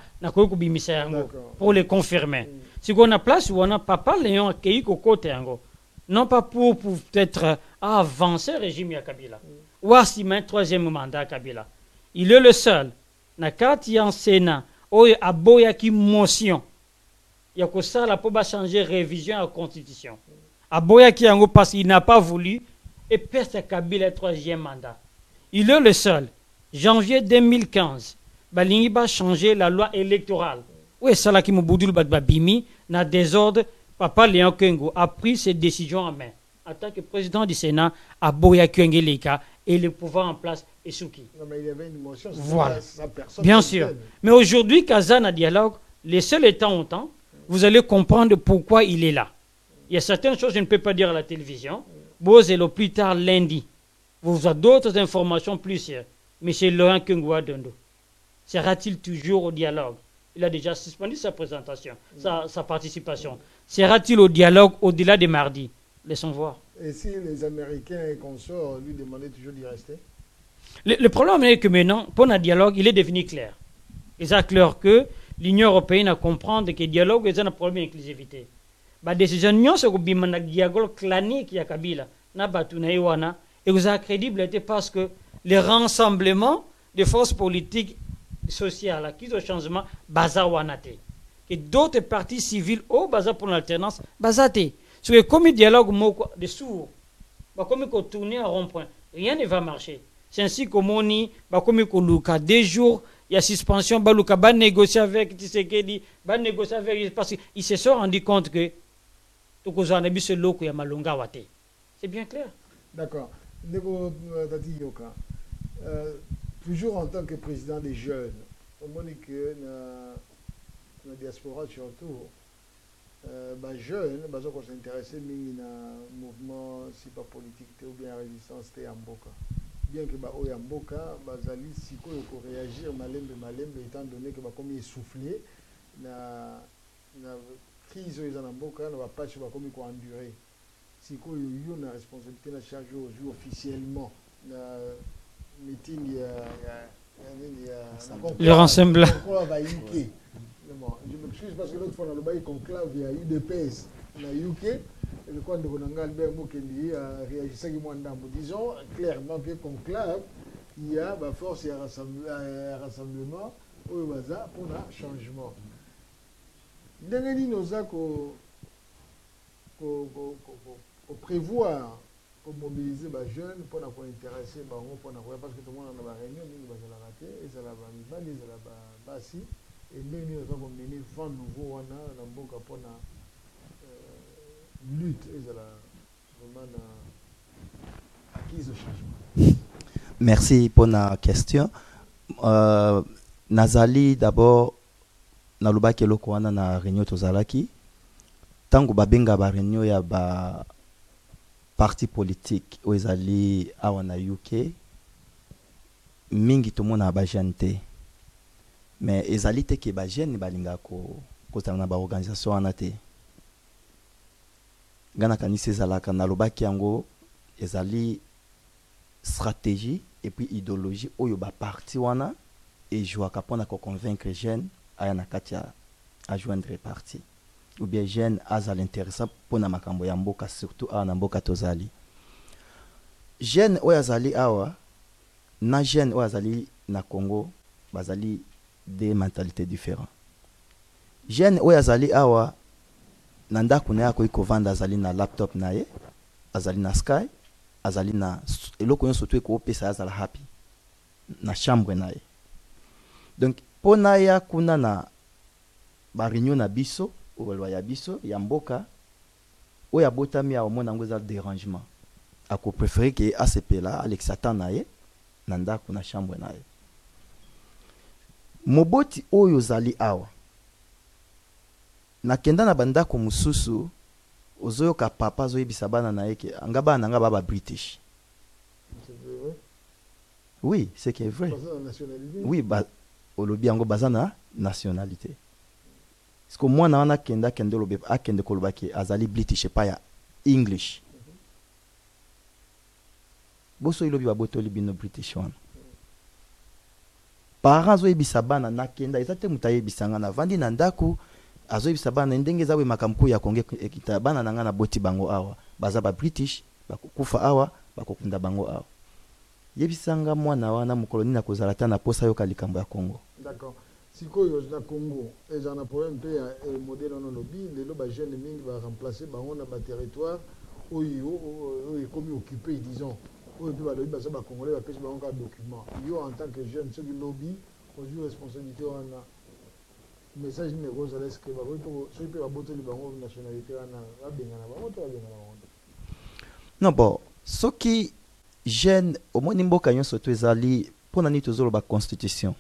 pour les confirmer. Oui. Si on a place où on a Papa Léon accueilli au côté, non pas pour, pour peut-être avancer le régime à Kabila, oui. ou à si un troisième mandat à Kabila. Il est le seul. Nakati en Sénat, où il y a boya qui motion. Il y a que ça, la pour changer révision à la Constitution. A boya qui en parce qu'il n'a pas voulu, et peste Kabila le troisième mandat. Il est le seul. Janvier deux mille quinze, Balingi va changer la loi électorale. Oui, c'est là qui m'a boudou le bimi, n'a désordre. Papa Léon Kengo a pris ses décisions en main. En tant que président du Sénat, à boya Kengeleka et le pouvoir en place. Et Souki. Non, mais il y avait une émotion, voilà. Sa, sa personne bien sûr. Peine. Mais aujourd'hui, Kazan a dialogue, les seuls étant autant, vous allez comprendre pourquoi il est là. Il y a certaines choses que je ne peux pas dire à la télévision. Bosez-le plus tard lundi. Vous avez d'autres informations plus sérieuses. M. Laurent Kengwa Dondo, sera-t-il toujours au dialogue? Il a déjà suspendu sa présentation, mm. sa, sa participation. Sera-t-il au dialogue au-delà de mardi? Laissons voir. Et si les Américains et consorts lui demandaient toujours d'y rester? Le, le problème est que maintenant, pour un dialogue, il est devenu clair. Il est clair que l'Union européenne à comprendre que le dialogue est un problème d'inclusivité. La décision de c'est que le dialogue clanique ya Kabila na batu na iwana et vous a crédible parce que les rassemblements des forces politiques sociales qui ont changement baza wanate que d'autres partis civils au baza pour l'alternance bazate. Parce que comme le dialogue de sourds, bah comme il tourner en rond-point, rien ne va marcher. C'est ainsi que moni bah comme il luka des jours il y a suspension bah luka bah négocier avec Tshisekedi bah négocier avec parce qu'ils se sont rendu compte que tout ce qu'on a vu ce loco ya malonga wate. C'est bien clair. D'accord. Ndeko Tati Yoka, euh, toujours en tant que président des jeunes, on dit que dans la diaspora surtout, euh, bah jeunes, bah on s'intéresse mingi na mouvement si pas politique ou bien résistance te amboka. Bien que bah oya amboka, bah zali siko yoko réagir malembe malembe étant donné que bah comme essoufflé na na crise aux amboka, na ba patch bah comme ko endurer. Si quoi il y a une responsabilité la charge aujourd'hui officiellement la meeting il y a il y a le rassemblement je m'excuse parce que l'autre fois dans le bail conclave il y a eu des P S la U K et le coin de Ronanga Albert Mokendi a réagi ça qui moi disons clairement que conclave il y a ma force et un rassemblement au bazar pour un changement dernier dit nos accords pour prévoir, pour mobiliser les jeunes, pour nous intéresser, parce que tout le monde a une réunion, ils ont raté, ils ont la ils ont la bassi, et nous avons mené vent nouveau dans le monde pour la lutte, ils ont vraiment acquis le changement. Merci pour la question. Euh, Nazali, d'abord, Naluba Keloko wana na réunion tozalaki. Tango babenga ba réunion ya ba parti politique o ezali awa na U K mingi to mona ba jante mais ezali te ke ba jeune balinga ko ko na ba organisation wana te ngana kanisi ezalaka na lobaki yango ezali stratégie et puis idéologie oyo ba parti wana et jouaka pona ko convaincre jeune aya na katia a joindre parti ou bien jeune azal intéressant pour na makambo ya mboka surtout a na mboka tozali jeune oyo azali awa na jeune oyo azali na Congo bazali des mentalités différentes jeune oyo azali awa na ndako na yako iko vanda azali na laptop na ye azali na Sky azali na eloko nyonso to eko pesa azala happy na chambre na ye donc pona ya kuna na ba réunion na biso ou ya biso ya mboka o ya botami ya omona ngo za dérangement ako préférer que A C P là Alex Satan na ye na ndako na chambre na ye moboti oyo zali awa na kenda na bandako mususu ozoyo ka papa zo yebisa bana na yeke anga bana nga baba British. C'est vrai? Oui, c'est qui est vrai. Oui, ba olobi yango bazana nationalité. Parce que moi na wana kenda kende lobe akende koloba ki azali British pa ya English. Boso ilobi ba botoli bino British wana. Parents zo yebisa bana na kenda ezate mutaye bisanga na vandi na ndako azo yebisa bana ndenge zawe makamku ya konge ekita bana nanga na boti bango awa baza ba British bakufa awa bakokunda bango awa yebisanga mwana wana mukoloni na kozalata na posa yo kalikambo ya Congo. D'accord. Sikoyo na Congo eza na problème pe ya modèle no lobby lelo ba jeune mingi va remplacer bango na ba territoire oyo oyo comme occupé disons oyo pe ba lobby baza ba congolais ba pesa bango ka document yo en tant que jeune ceux qui lobby aux responsabilité wana message ne rose est-ce que ba ko ceux qui ba boteli bango nationalité wana ba benga na bango to ba benga na bango. Non bon soki jeune omoni mboka nyonso to ezali pona ni tozolo ba constitution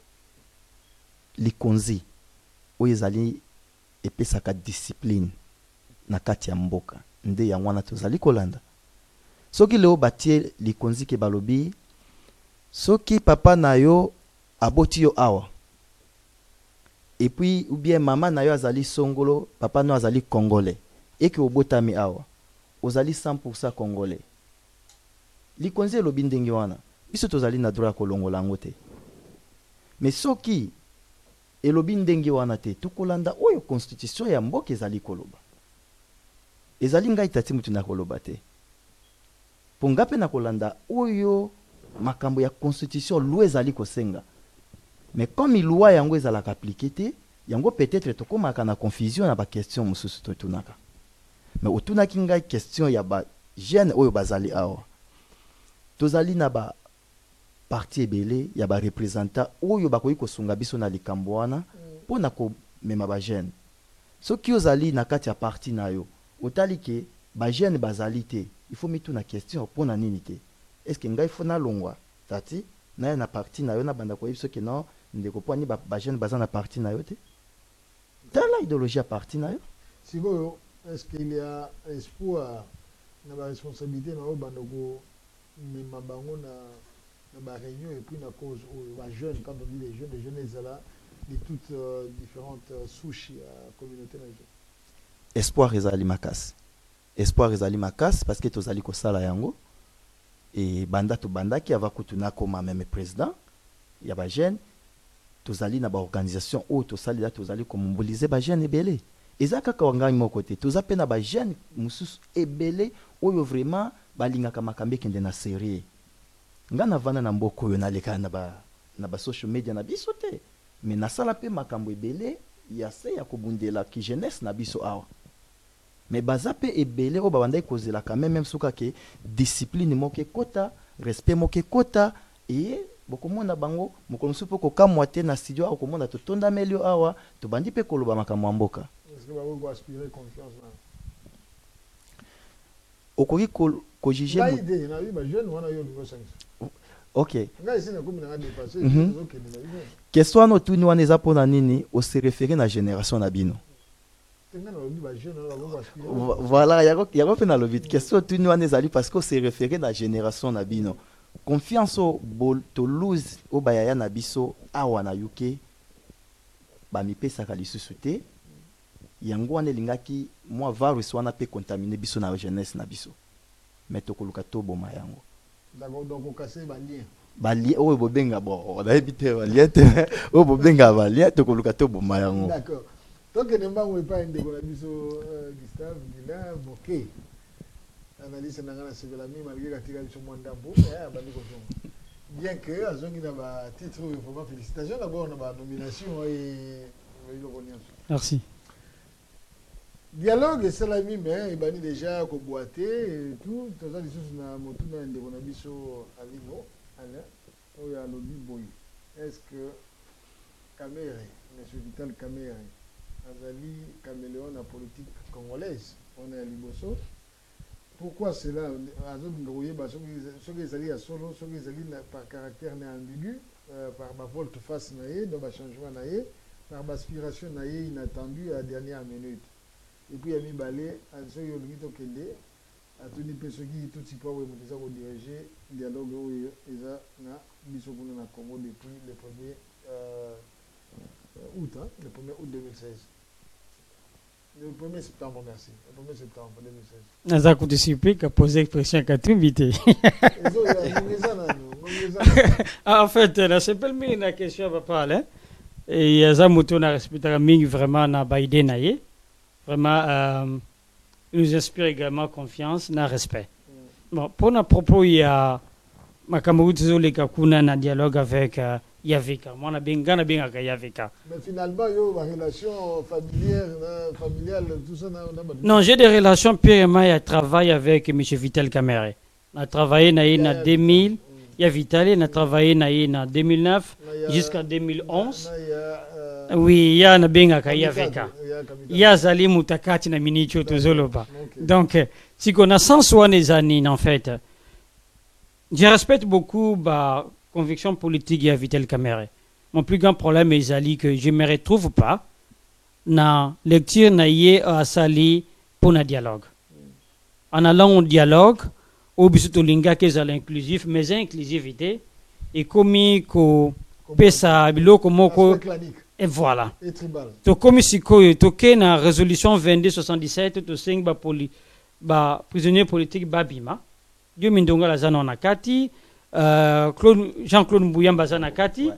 likonzi oyo ezali epesaka discipline na kati ya mboka nde ya wana tozali kolanda soki leo batie likonzi ke balobi soki papa na yo aboti yo awa et puis ou bien maman na yo azali songolo papa no azali congolais et que obotami awa ozali cent pour cent congolais likonzi elobi ndenge wana biso tozali na droit kolongola ngo te mais soki elobi ndenge wana te tokolanda oyo constitution ya mboka ezali koloba ezali ngai tati mutu na koloba te po nga mpe na kolanda oyo makambo ya constitution loi ezali kosenga mais comme loi yango ezalaka appliqué te yango peut-être tokomaka na confusion na baquestion mosusu totunaka mais otunaki ngai question ya ba jeune oyo bazali awa tozali na ba parti ebele ya ba représentant oyo bakoki kosunga biso na likambo wana mpona komema ba jeune soki ozali na kati ya parti na yo otali ke ba jeune bazali te il faut mituna question mpona nini te est-ce que ngai faut nalongwa tati na na parti na yo na banda koyebi soki non ndeko poni ba, ba jeune baza na parti na yo te tala idéologie ya parti na yo sikoyo est-ce qu'il y a espoir na ba responsabilité na yo banda ko mema bango na na ba réunion et puis na cause aux ba jeunes quand on dit les jeunes les jeunes ils là de toutes euh, différentes euh, souches ya communauté na yo espoir ezali makasi espoir ezali makasi parce que tozali kosala yango et banda to banda qui ava kutuna koma même président ya ba jeune tozali na ba organisation o tosali la tozali ko mobiliser ba jeune ebele ezaka ka wanga moko te tozape na ba jeune mususu ebele oyo vraiment balingaka makambe kende na série nga na vana na mboko yo na leka na ba na ba social media na biso te mais na sala pe makambo ebele ya se ya kobundela ki jeunesse na biso awa mais bazape ebele o babanda ikozela quand même même suka ke discipline moke kota respect moke kota et bokomona bango mokomusu po kokamwa te na studio au komona to tonda melio awa to bandi pe koloba makambo mboka est-ce que bako aspirer confiance na okoki ko ko juger ba idée na ba jeune wana yo niveau cinq OK ngai sina komi na dépasser mm OK ni na question no tuni wana eza pona nini o se référer na génération na bino voilà yako yako pe na lobi question tuni wana ezali parce que o se référer na génération na bino confiance au bol to lose au bayaya na biso awa na yuke ba mi pesa ka lisusu te yango wana lingaki moi virus wana pe contaminer biso na jeunesse na biso mais to koluka to boma yango d'accord donc on casser ba lien ba lien o bobenga bo on a évité ba lien o bobenga ba lien to koluka to boma yango d'accord donc ne mbango pas ndeko na biso Gustave Gila Moké analyse na ngana sevela mi malgré katika biso mwandambo eh bandi ko bien que azongi na ba titre vraiment félicitations d'abord na ba nomination et merci dialogue salami mais ibani déjà ko boiter et tout toza lisusu na motu na ndeko na biso alino ala oya lobi boy est-ce que Kamere monsieur Vital Kamere azali caméléon na politique congolaise on est à Liboso. Pourquoi cela ce qui est à solo, ce qui est par caractère ambigu, par ma volte-face, par ma changement, par ma aspiration inattendue à la dernière minute. Et puis, il y a mis balai, à ce qui est au Kende, à tous les personnes qui tout ce poids où ils ont dirigé le dialogue où ils ont mis au Congo depuis le premier août, le premier août deux mille seize. Le premier septembre, merci. Le premier septembre deux mille seize. Naza kutusipi ka poser expression ka tumbité. En fait, là c'est pas une question va parler. Et yaza muto na respecter mingi vraiment na baide na ye. Vraiment euh, il nous inspire également confiance na respect. Mm. Bon, pour na propos il y a makambo tuzole ka kuna na dialogue avec uh, Yavika. Moi, on a bien gagné avec Yavika. Mais finalement, il y a une relation familière, familiale, tout ça. Non, j'ai des relations purement à travail avec M. Vital Kamere. On a travaillé en deux mille, il y a Vital, on a travaillé en deux mille neuf jusqu'à deux mille onze. Oui, il y a un bien avec Yavika. Il y a Zali Moutakati na Minicho Tozoloba. Donc, si on a cent soixante années, en fait, je respecte beaucoup bah, conviction politique à Vital Kamere. Mon plus grand problème est Zali que je ne me retrouve pas na lecture na yé à Sali pour un dialogue. En allant au dialogue, au biso linga que c'est l'inclusif, mais inclusivité et comme ko pesa biloko moko et voilà. To comme si ko to ke na résolution vingt-deux soixante-dix-sept to sing ba poli ba prisonnier politique babima. Dieu mindonga la zana na kati. Euh, Jean-Claude Mbouyamba Zanakati, ouais.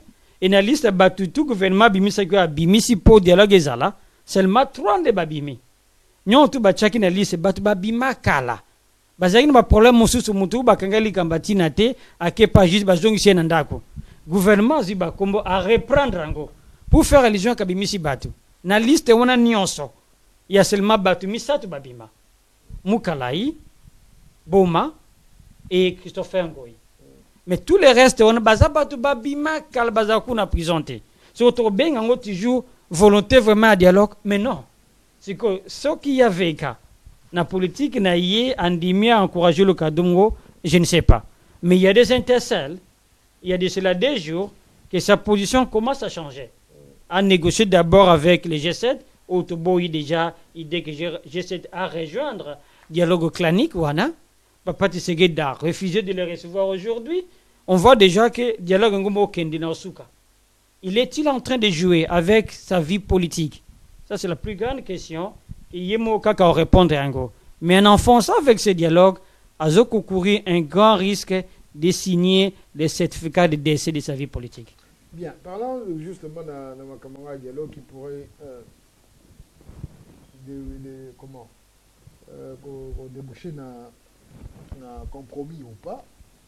et na liste batu tout gouvernement bimisa ko bimisi po dialogue ezala seulement trois de babimi nyon tu ba chaki na liste batu babima kala bazaki na problème mususu mutu bakangali kambatina te ake pas juste bazongi chez ndako gouvernement ziba kombo à reprendre ngo pour faire allusion à bimisi batu na liste wana nyonso il y a seulement batu misatu babima Mukalai Boma et Christopher Ngoy. Mais tous les restes, on a bazabatu babima kal bazakuna présenté. Surtout bien en toujours volonté vraiment à dialogue, mais non. C'est que ce qu'il y avait ka na politique na yé andimi à encourager le kadungo, je ne sais pas. Mais il y a des intercelles, il y a de cela des jours que sa position commence à changer. À négocier d'abord avec les G sept, Autoboy déjà idée que G sept à rejoindre dialogue clanique wana. Papa Tshisekedi a refusé de les recevoir aujourd'hui. On voit déjà que dialogue ngomo kendi na osuka. Il est-il en train de jouer avec sa vie politique? Ça c'est la plus grande question. Et yemo kaka répondre ngo. Mais en enfonçant avec ce dialogue, Azoko courir un grand risque de signer les certificats de décès de sa vie politique. Bien, parlons justement dans ma camarade dialogue qui pourrait euh, de, de, comment euh, déboucher dans un compromis ou pas.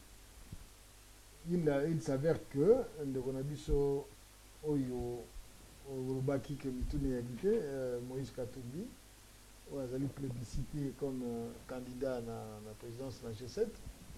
Il, il s'avère que on a vu so oyo Olobaki que Mitune Yagike, Moïse Katumbi, ou a plébiscité comme euh, candidat à la présidence de la G sept.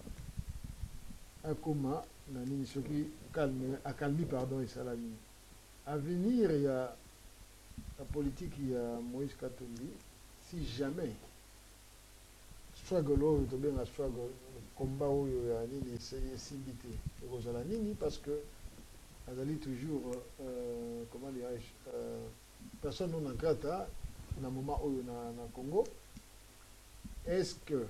À comment nani soki calme a calmi pardon et salami. À venir il y a la politique il y a Moïse Katumbi si jamais struggle oyo to benga struggle combat oyo ya nini simbité ekozala nini parce que azali toujours euh, comment dirais-je euh, personne non grata na moment oyo na, na Congo. Est-ce que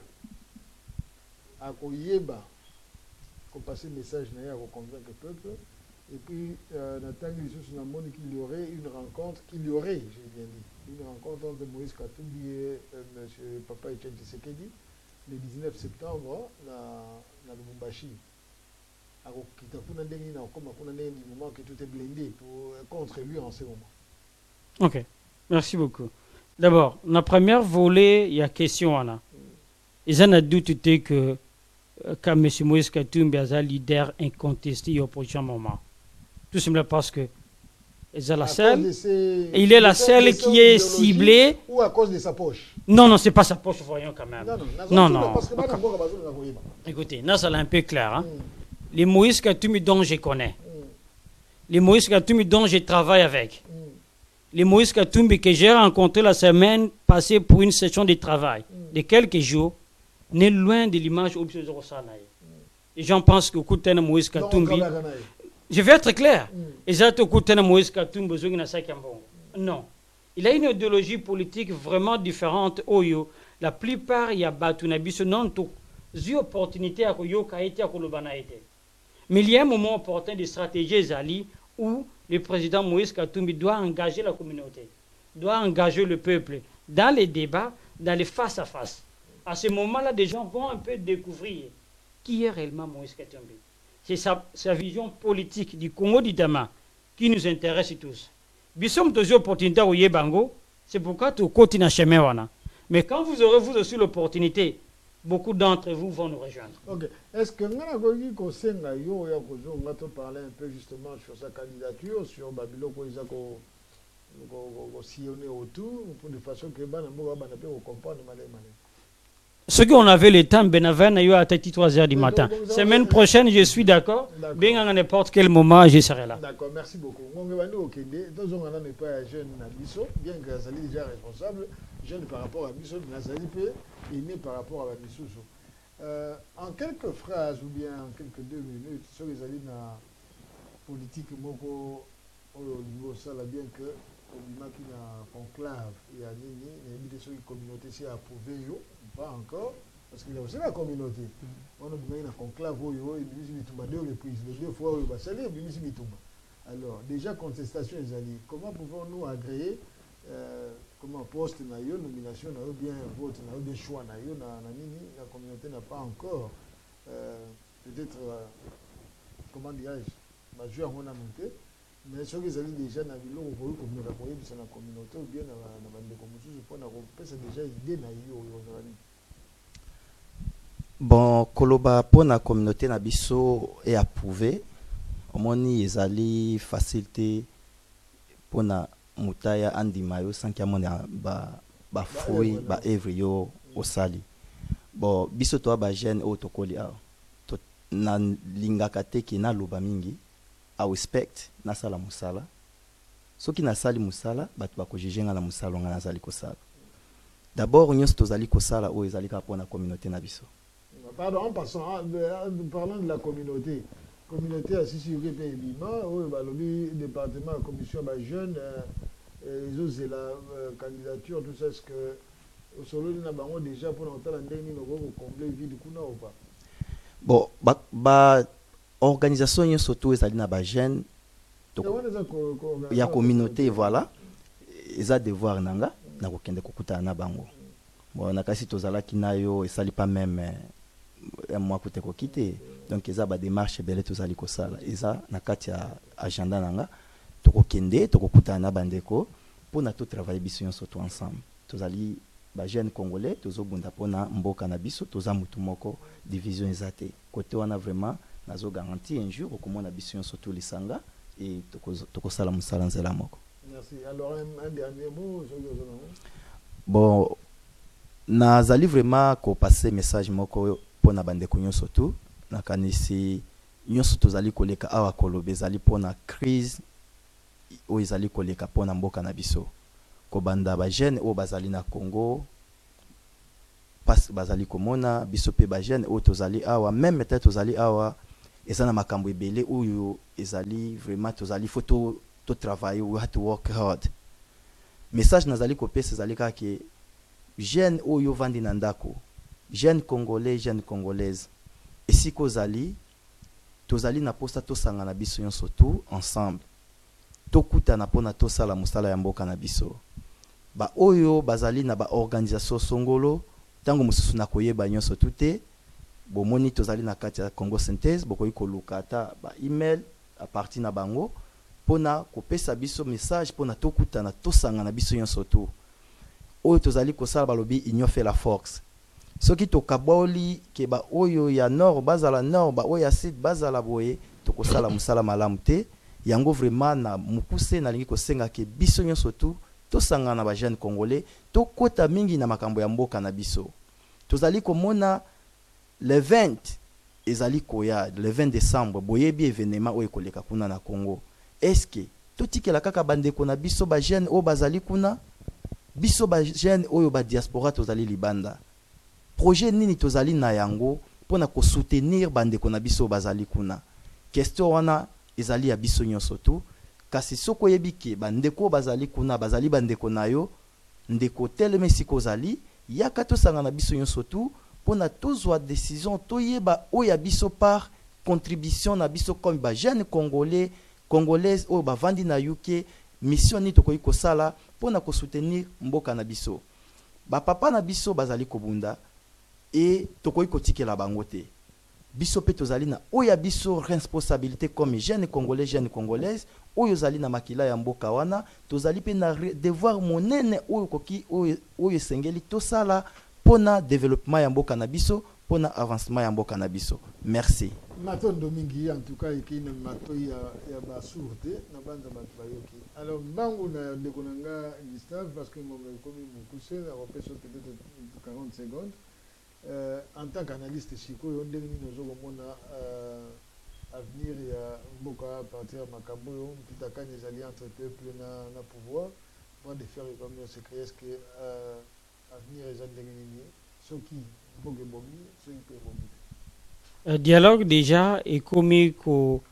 akoyeba qu'on passe le message na pour convaincre le peuple et puis euh, n'attendre les choses dans le monde qu'il y aurait une rencontre qu'il y aurait j'ai bien dit une rencontre entre Moïse Katumbi et euh, monsieur Papa Etienne Tshisekedi le dix-neuf septembre na na Lubumbashi. Alors kita kuna ndenge na koma kuna ndenge du moment que tout est blindé pour contre lui en ce moment. OK. Merci beaucoup. D'abord, la première volée, il y a question Anna. Ils en a douté que quand M. Moïse Katumbi est un leader incontesté et opposition moment. Tout simplement parce que il est la seule, ses, il est la seule qui est ciblée. Ou à cause de sa poche. Non, non, c'est pas sa poche, voyons quand même. Non, non. non, non. Okay. Écoutez, là, c'est un peu clair. Hein? Mm. Les Moïse Katumbi dont je connais, mm. les Moïse Katumbi dont je travaille avec, mm. les Moïse Katumbi que j'ai rencontré la semaine passée pour une session de travail mm. de quelques jours, n'est loin de l'image où je Les gens pensent que Kouten Moïse Katumbi. Je vais être clair. Non. Il a une idéologie politique vraiment différente. La plupart, il y a Batunabiso non tout. J'ai opportunité à Koyokaïti à Kolobanaïté. Mais il y a un moment opportun de stratégie Zali où le président Moïse Katumbi doit engager la communauté, doit engager le peuple dans les débats, dans les face-à-face. À ce moment-là, des gens vont un peu découvrir qui est réellement Moïse Katumbi. C'est sa, sa vision politique du Congo d'Idama qui nous intéresse tous. Nous sommes toujours opportunité au Yebango, c'est pourquoi tu continues à chemin. Mais quand vous aurez vous aussi l'opportunité, beaucoup d'entre vous vont nous rejoindre. Ok. Est-ce que nous avons parlé un peu justement sur sa candidature, sur Babylone, pour sillonner autour, de façon que nous comprendre ce qu'on avait le temps, Benaven a eu à trois heures du matin. Semaine prochaine, je suis d'accord. Bien à n'importe quel moment, je serai là. D'accord, merci beaucoup. Bien que Azali est déjà responsable, jeune par rapport à Bissot, mais Azali peut aimer par rapport à Bissot. Euh, en quelques phrases ou bien en quelques deux minutes, sur les alliés dans la politique, Moko, au niveau ça, bien que au moment qu'il y a un conclave, il y a une communauté qui a approuvé. Pas encore, parce qu'il y a aussi la communauté. On a besoin d'un conclave, deux reprises, les deux fois, on va salir, alors, déjà, contestation, comment pouvons-nous agréer euh, comment poste, nomination, bien vote, bien choix, la communauté n'a pas encore, euh, peut-être, euh, comment dirais-je, majeur en monté. mais soki ezali déjà na biloko koyi komeka koyebisa na communauté ou bien na bandeko mosusu mpona kopesa déjà idée na yo oyo ozala nini? Bon, koloba pour la communauté na biso est approuvé. Omoni ezali facilité pour na mutaya andimayo sans qu'il y a ba ba fruit ba evre yo osali. Bon, biso to ba jeune o tokoli a to na lingaka te ki na loba mingi a respect na sala musala. Soki na sali musala batu ba ko jijenga na musala nga nazali ko sala. D'abord nyos tozali ko sala o ezali ka pour na communauté na biso. Pardon, en passant, en parlant de la communauté, communauté assise sur le pays Lima, le département, la commission des jeunes, ils ont la candidature, tout ça, est-ce que au solo nous avons déjà pour longtemps nous combler vide kuna ou pas? Bon, ba ba organisation surtout les alina ba jeunes, il y a communauté voilà, ils ont devoir nanga na kokende kokuta na bango. Bon, na kasi tozala kinayo et sali pas même un mois côté ko quitter donc ils a ba démarche belé tous ali ko sala eza na kati ya agenda nanga to ko kende to ko kutana bandeko pour na tout travailler biso surtout ensemble tous ali ba jeunes congolais tozo bunda pona mboka na biso toza mutu moko division ezate côté wana vraiment nazo garantir un jour ko mona biso surtout lisanga et to ko to ko sala musala nzela moko. Merci. Alors un, un dernier mot sur le bon nazali vraiment ko passer message moko pona bandeko nyonso tu na kanisi nyonso tozali koleka awa kolobe ezali pona crise o ezali koleka pona mboka na biso ko banda ba jeune o bazali na Congo pas bazali komona biso pe ba jeune o tozali awa même peut-être tozali awa ezana makambo ebele oyo ezali vraiment tozali photo to travailler we have to work hard message nazali kopesa ezali ka ke jeune oyo vandi na ndako jeune congolais jeune congolaise et si kozali tozali na posta to sanga na biso nyonso tout ensemble to kuta na pona to sala musala ya mboka na biso ba oyo bazali na ba organisation songolo tango mususu na koyeba nyonso tuté bomoni tozali na kati ya Congo Synthèse bokoyi koluka ata ba email a partir na bango pona kopesa biso message pona to kuta na to sanga na biso nyonso tout oyo tozali kosala balobi union fait la force soki tokaboli ke ba oyo ya nord bazala nord ba oyo ya sud bazala boye tokosala musala malamu te yango vraiment na mukuse na lingi kosenga ke biso nyonso tu tosanga na ba jeune congolais tokota mingi na makambo ya mboka na biso tozali komona le vingt ezali koya le vingt décembre boyebi événement oyo koleka kuna na Congo est-ce que totikela kaka bandeko na biso ba jeune o bazali kuna biso ba jeune oyo ba diaspora tozali libanda projet nini tozali na yango pona ko soutenir bandeko na biso bazali kuna question wana ezali ya biso nyonso tu kasi soko yebike bandeko bazali kuna bazali bandeko nayo ndeko teleme siko zali yaka to sanga na biso nyonso tu pona tozwa décision toyeba oya biso par contribution na biso comme ba jeune congolais congolaise o ba vandi na U K mission ni tokoyi ko sala pona ko soutenir mboka na biso ba papa na biso bazali kobunda et tokoyi kotikela bango te biso pe tozali na oya biso responsabilité comme jeune congolais jeune congolaise oyo zali na makila ya mboka wana tozali pe na devoir monene oyo koki oyo oyo sengeli tosala pona développement ya mboka na biso pona avancement ya mboka na biso merci matondo mingi en tout cas ikine mato ya ya basourte na banza bato bayoki alors bangu na dekonanga Gustave parce que mon comme mukuse na repèse peut-être quarante secondes euh, en tant qu'analyste chico yo ndenge nini ozokomona euh, avenir ya mboka à partir ya makambo yo mpitakani ezali entre peuple na na pouvoir pour de faire comme c'est créer ce que euh, avenir ezali ndenge nini soki mboka bomi soki pe bomi Le dialogue déjà est comme qu'on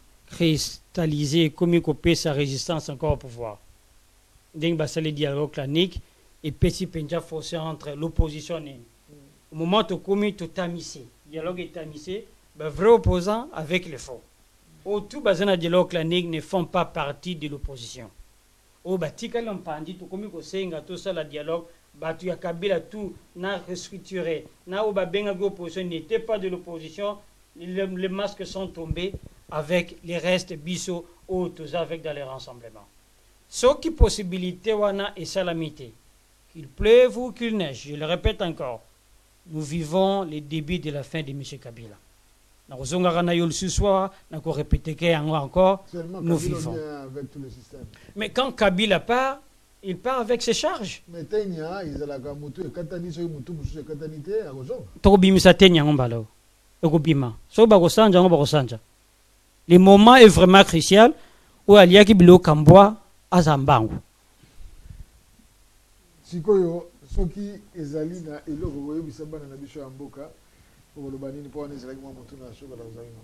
cristallisé, comme qu'on paie sa résistance encore au pouvoir. Donc, c'est le dialogue clanique et petit penja forcé entre l'opposition et au moment où comme tout tamissé, le dialogue est tamissé, le vrai opposant avec les faux. Au tout basé dans le dialogue clanique ne font pas partie de l'opposition. Au batika l'empandi tout comme qu'on sait tout ça le dialogue. Batu ya Kabila tout n'a restructuré. Na oba benga opposition n'était pas de l'opposition. Les, les masques sont tombés. avec les restes biso ou tous avec dans les rassemblements. Ce qui possibilité wana et salamité, qu'il pleuve ou qu'il neige, je le répète encore, nous vivons les débuts de la fin de M. Kabila. Ce soir, nous répéter encore, Seulement nous Kabila vivons. vient avec tout le système. Mais quand Kabila part, il part avec ses charges. Mais Tenya, ils ont la gamutu et Katani so mutu musu Katanité à Gozong. Tokobimisa tenya ngombalo. Ekobima. So bakosanja ngo bakosanja. Le moment est vraiment crucial où aliaki bilo kambwa azambangu. Sikoyo soki ezali na eloko boyebisa bana na biso ya mboka okoloba nini mpo wana ezalaki mwa motu na soka na ozalino.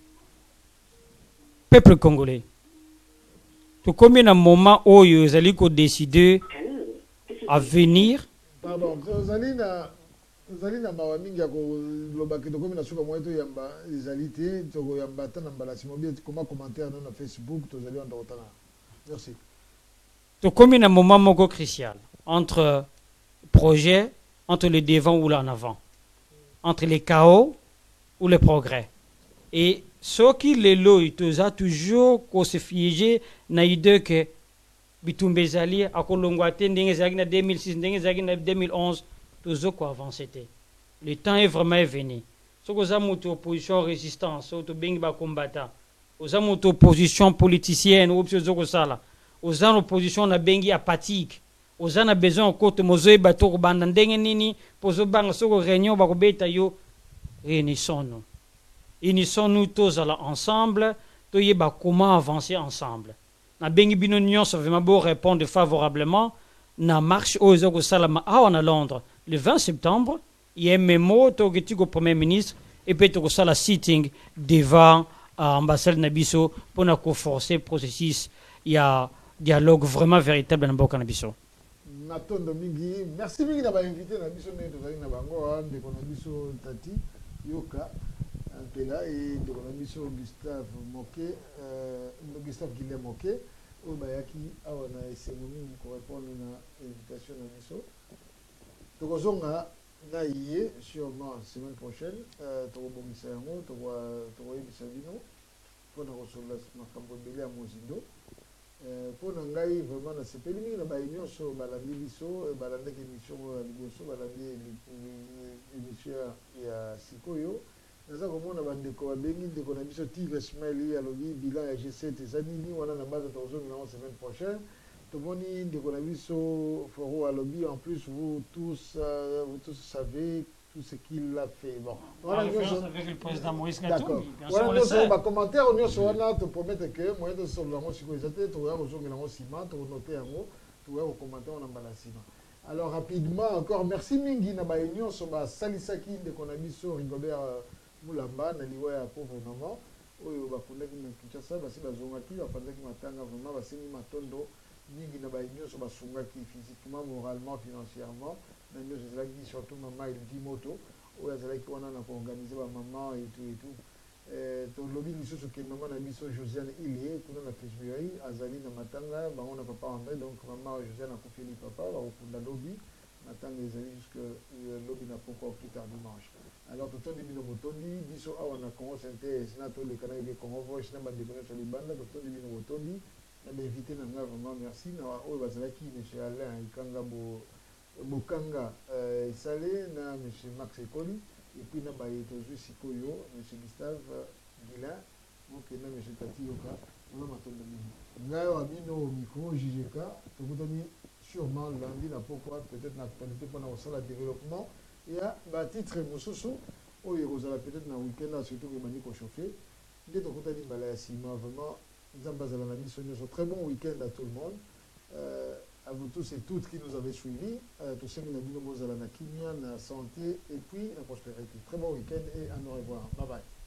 Peuple congolais. Tokomi na moment oyo ezali ko décider à venir. Pardon, ozali na ozali na mawa mingi ya koloba ke tokomi na soka moyeto yamba ezali te tokoyamba ata na mbala simo bien koma commentaire na Facebook tozali wana tokotana. Merci. Tokomi na moment moko crucial entre projet, entre le devant ou l'en avant, entre les chaos ou le progrès. Et ce qui les lois, ils ont toujours qu'on se fiéger na idée que Bitumbezali a kolongwate ndenge zaki na deux mille six ndenge zaki na deux mille onze toujours quoi avancer. Le temps est vraiment venu. Ce que ça monte opposition résistance, auto bengi ba combattant. Aux amoto opposition politicienne ou ce que ça là. Aux en opposition na bengi apathique. Aux en a besoin côté mozoe bato ko banda ndenge nini pozo banga soko réunion ba ko beta yo réunissons-nous. Unissons-nous tous ensemble, toyeba comment avancer ensemble. Na bengi bino nyonso vraiment beau répondre favorablement na marche aux oko salama à Londres le vingt septembre, il y a un mémo togeti au premier ministre et puis toko sala sitting devant l'ambassade Nabiso pour na ko forcer processus il y a dialogue vraiment véritable na boka Nabiso. Natondo mingi, merci mingi na ba invité na biso ne tozali na bango ande ko na biso tati yoka Pela et de l'amiso Gustave Moquet, euh, Gustave Guilhem Moquet, au Bayaki, à on a essayé de répondre à l'invitation de l'amiso. Donc, on a naïe, sûrement, semaine prochaine, Togo Missango, Togo Bissavino, pour nous recevoir ma Cambodélé à Mozindo. Pour nous engager vraiment dans ces pays, nous avons une émission, Balandi Bisso, Balandi émission à Liboso, Balandi émission à Sikoyo. Nous avons un décor béni, décor na biso Tigre Ismaili alobi bilan ya G sept ezanini wana na base de la semaine prochaine. Tomoni décor na biso Foro alobi en plus vous tous euh, vous tous savez tout ce qu'il a fait. Bon, voilà avec le président Moïse Katumbi. Voilà nous ba commentaire on sur wana te promettre que moyen de sur lango siko ezate to ya kozonga lango ciment to noter yango to ya commentaire on embala ciment. Alors rapidement encore merci mingi na ba union so ba salisaki décor na biso Rigobert Moulamba na liwa ya gouvernement oyo bakundaki na Kinshasa basi bazongaki bapanzaki matanga vraiment basimi matondo mingi na bainyoso basungaki physiquement moralement financièrement na nyoso ezalaki surtout mama Eldi Moto oyo azalaki wana na koorganize bamama et tout et tout eh, tolobi lisusu ke mama na biso Josiane Ilie kuna na Fesbury azali na matanga bango na papa André donc mama Josiane akufeli papa bakokunda lobi matanga ezali jusque lobi na poko plus tard dimanche. Alors, tout le monde motondi, biso awa na Congo synthèse, na to le canal de Congo voice na bande de sur les bandes, tout le monde motondi, na invité na nga vraiment merci na o bazalaki monsieur Alain Ikanga bo Bokanga euh Salé na monsieur Max Ekoli et puis na baye tozu sikoyo monsieur Gustave Guilhem, donc na monsieur Tati Yoka, on a matondo mingi. Nga wa bino micro J G K, to botani sûrement lundi na pourquoi peut-être na actualité pour na au développement. Il y a un titre Moussousou, où il y a peut-être un week-end, surtout que Mani a chauffé. Dès que vous avez dit vraiment, nous avons un très bon week-end à tout le monde. Euh, à vous tous et toutes qui nous avez suivis. Euh, tous ceux qui nous ont dit la santé et puis la prospérité. Très bon week-end et à nous revoir. Bye bye.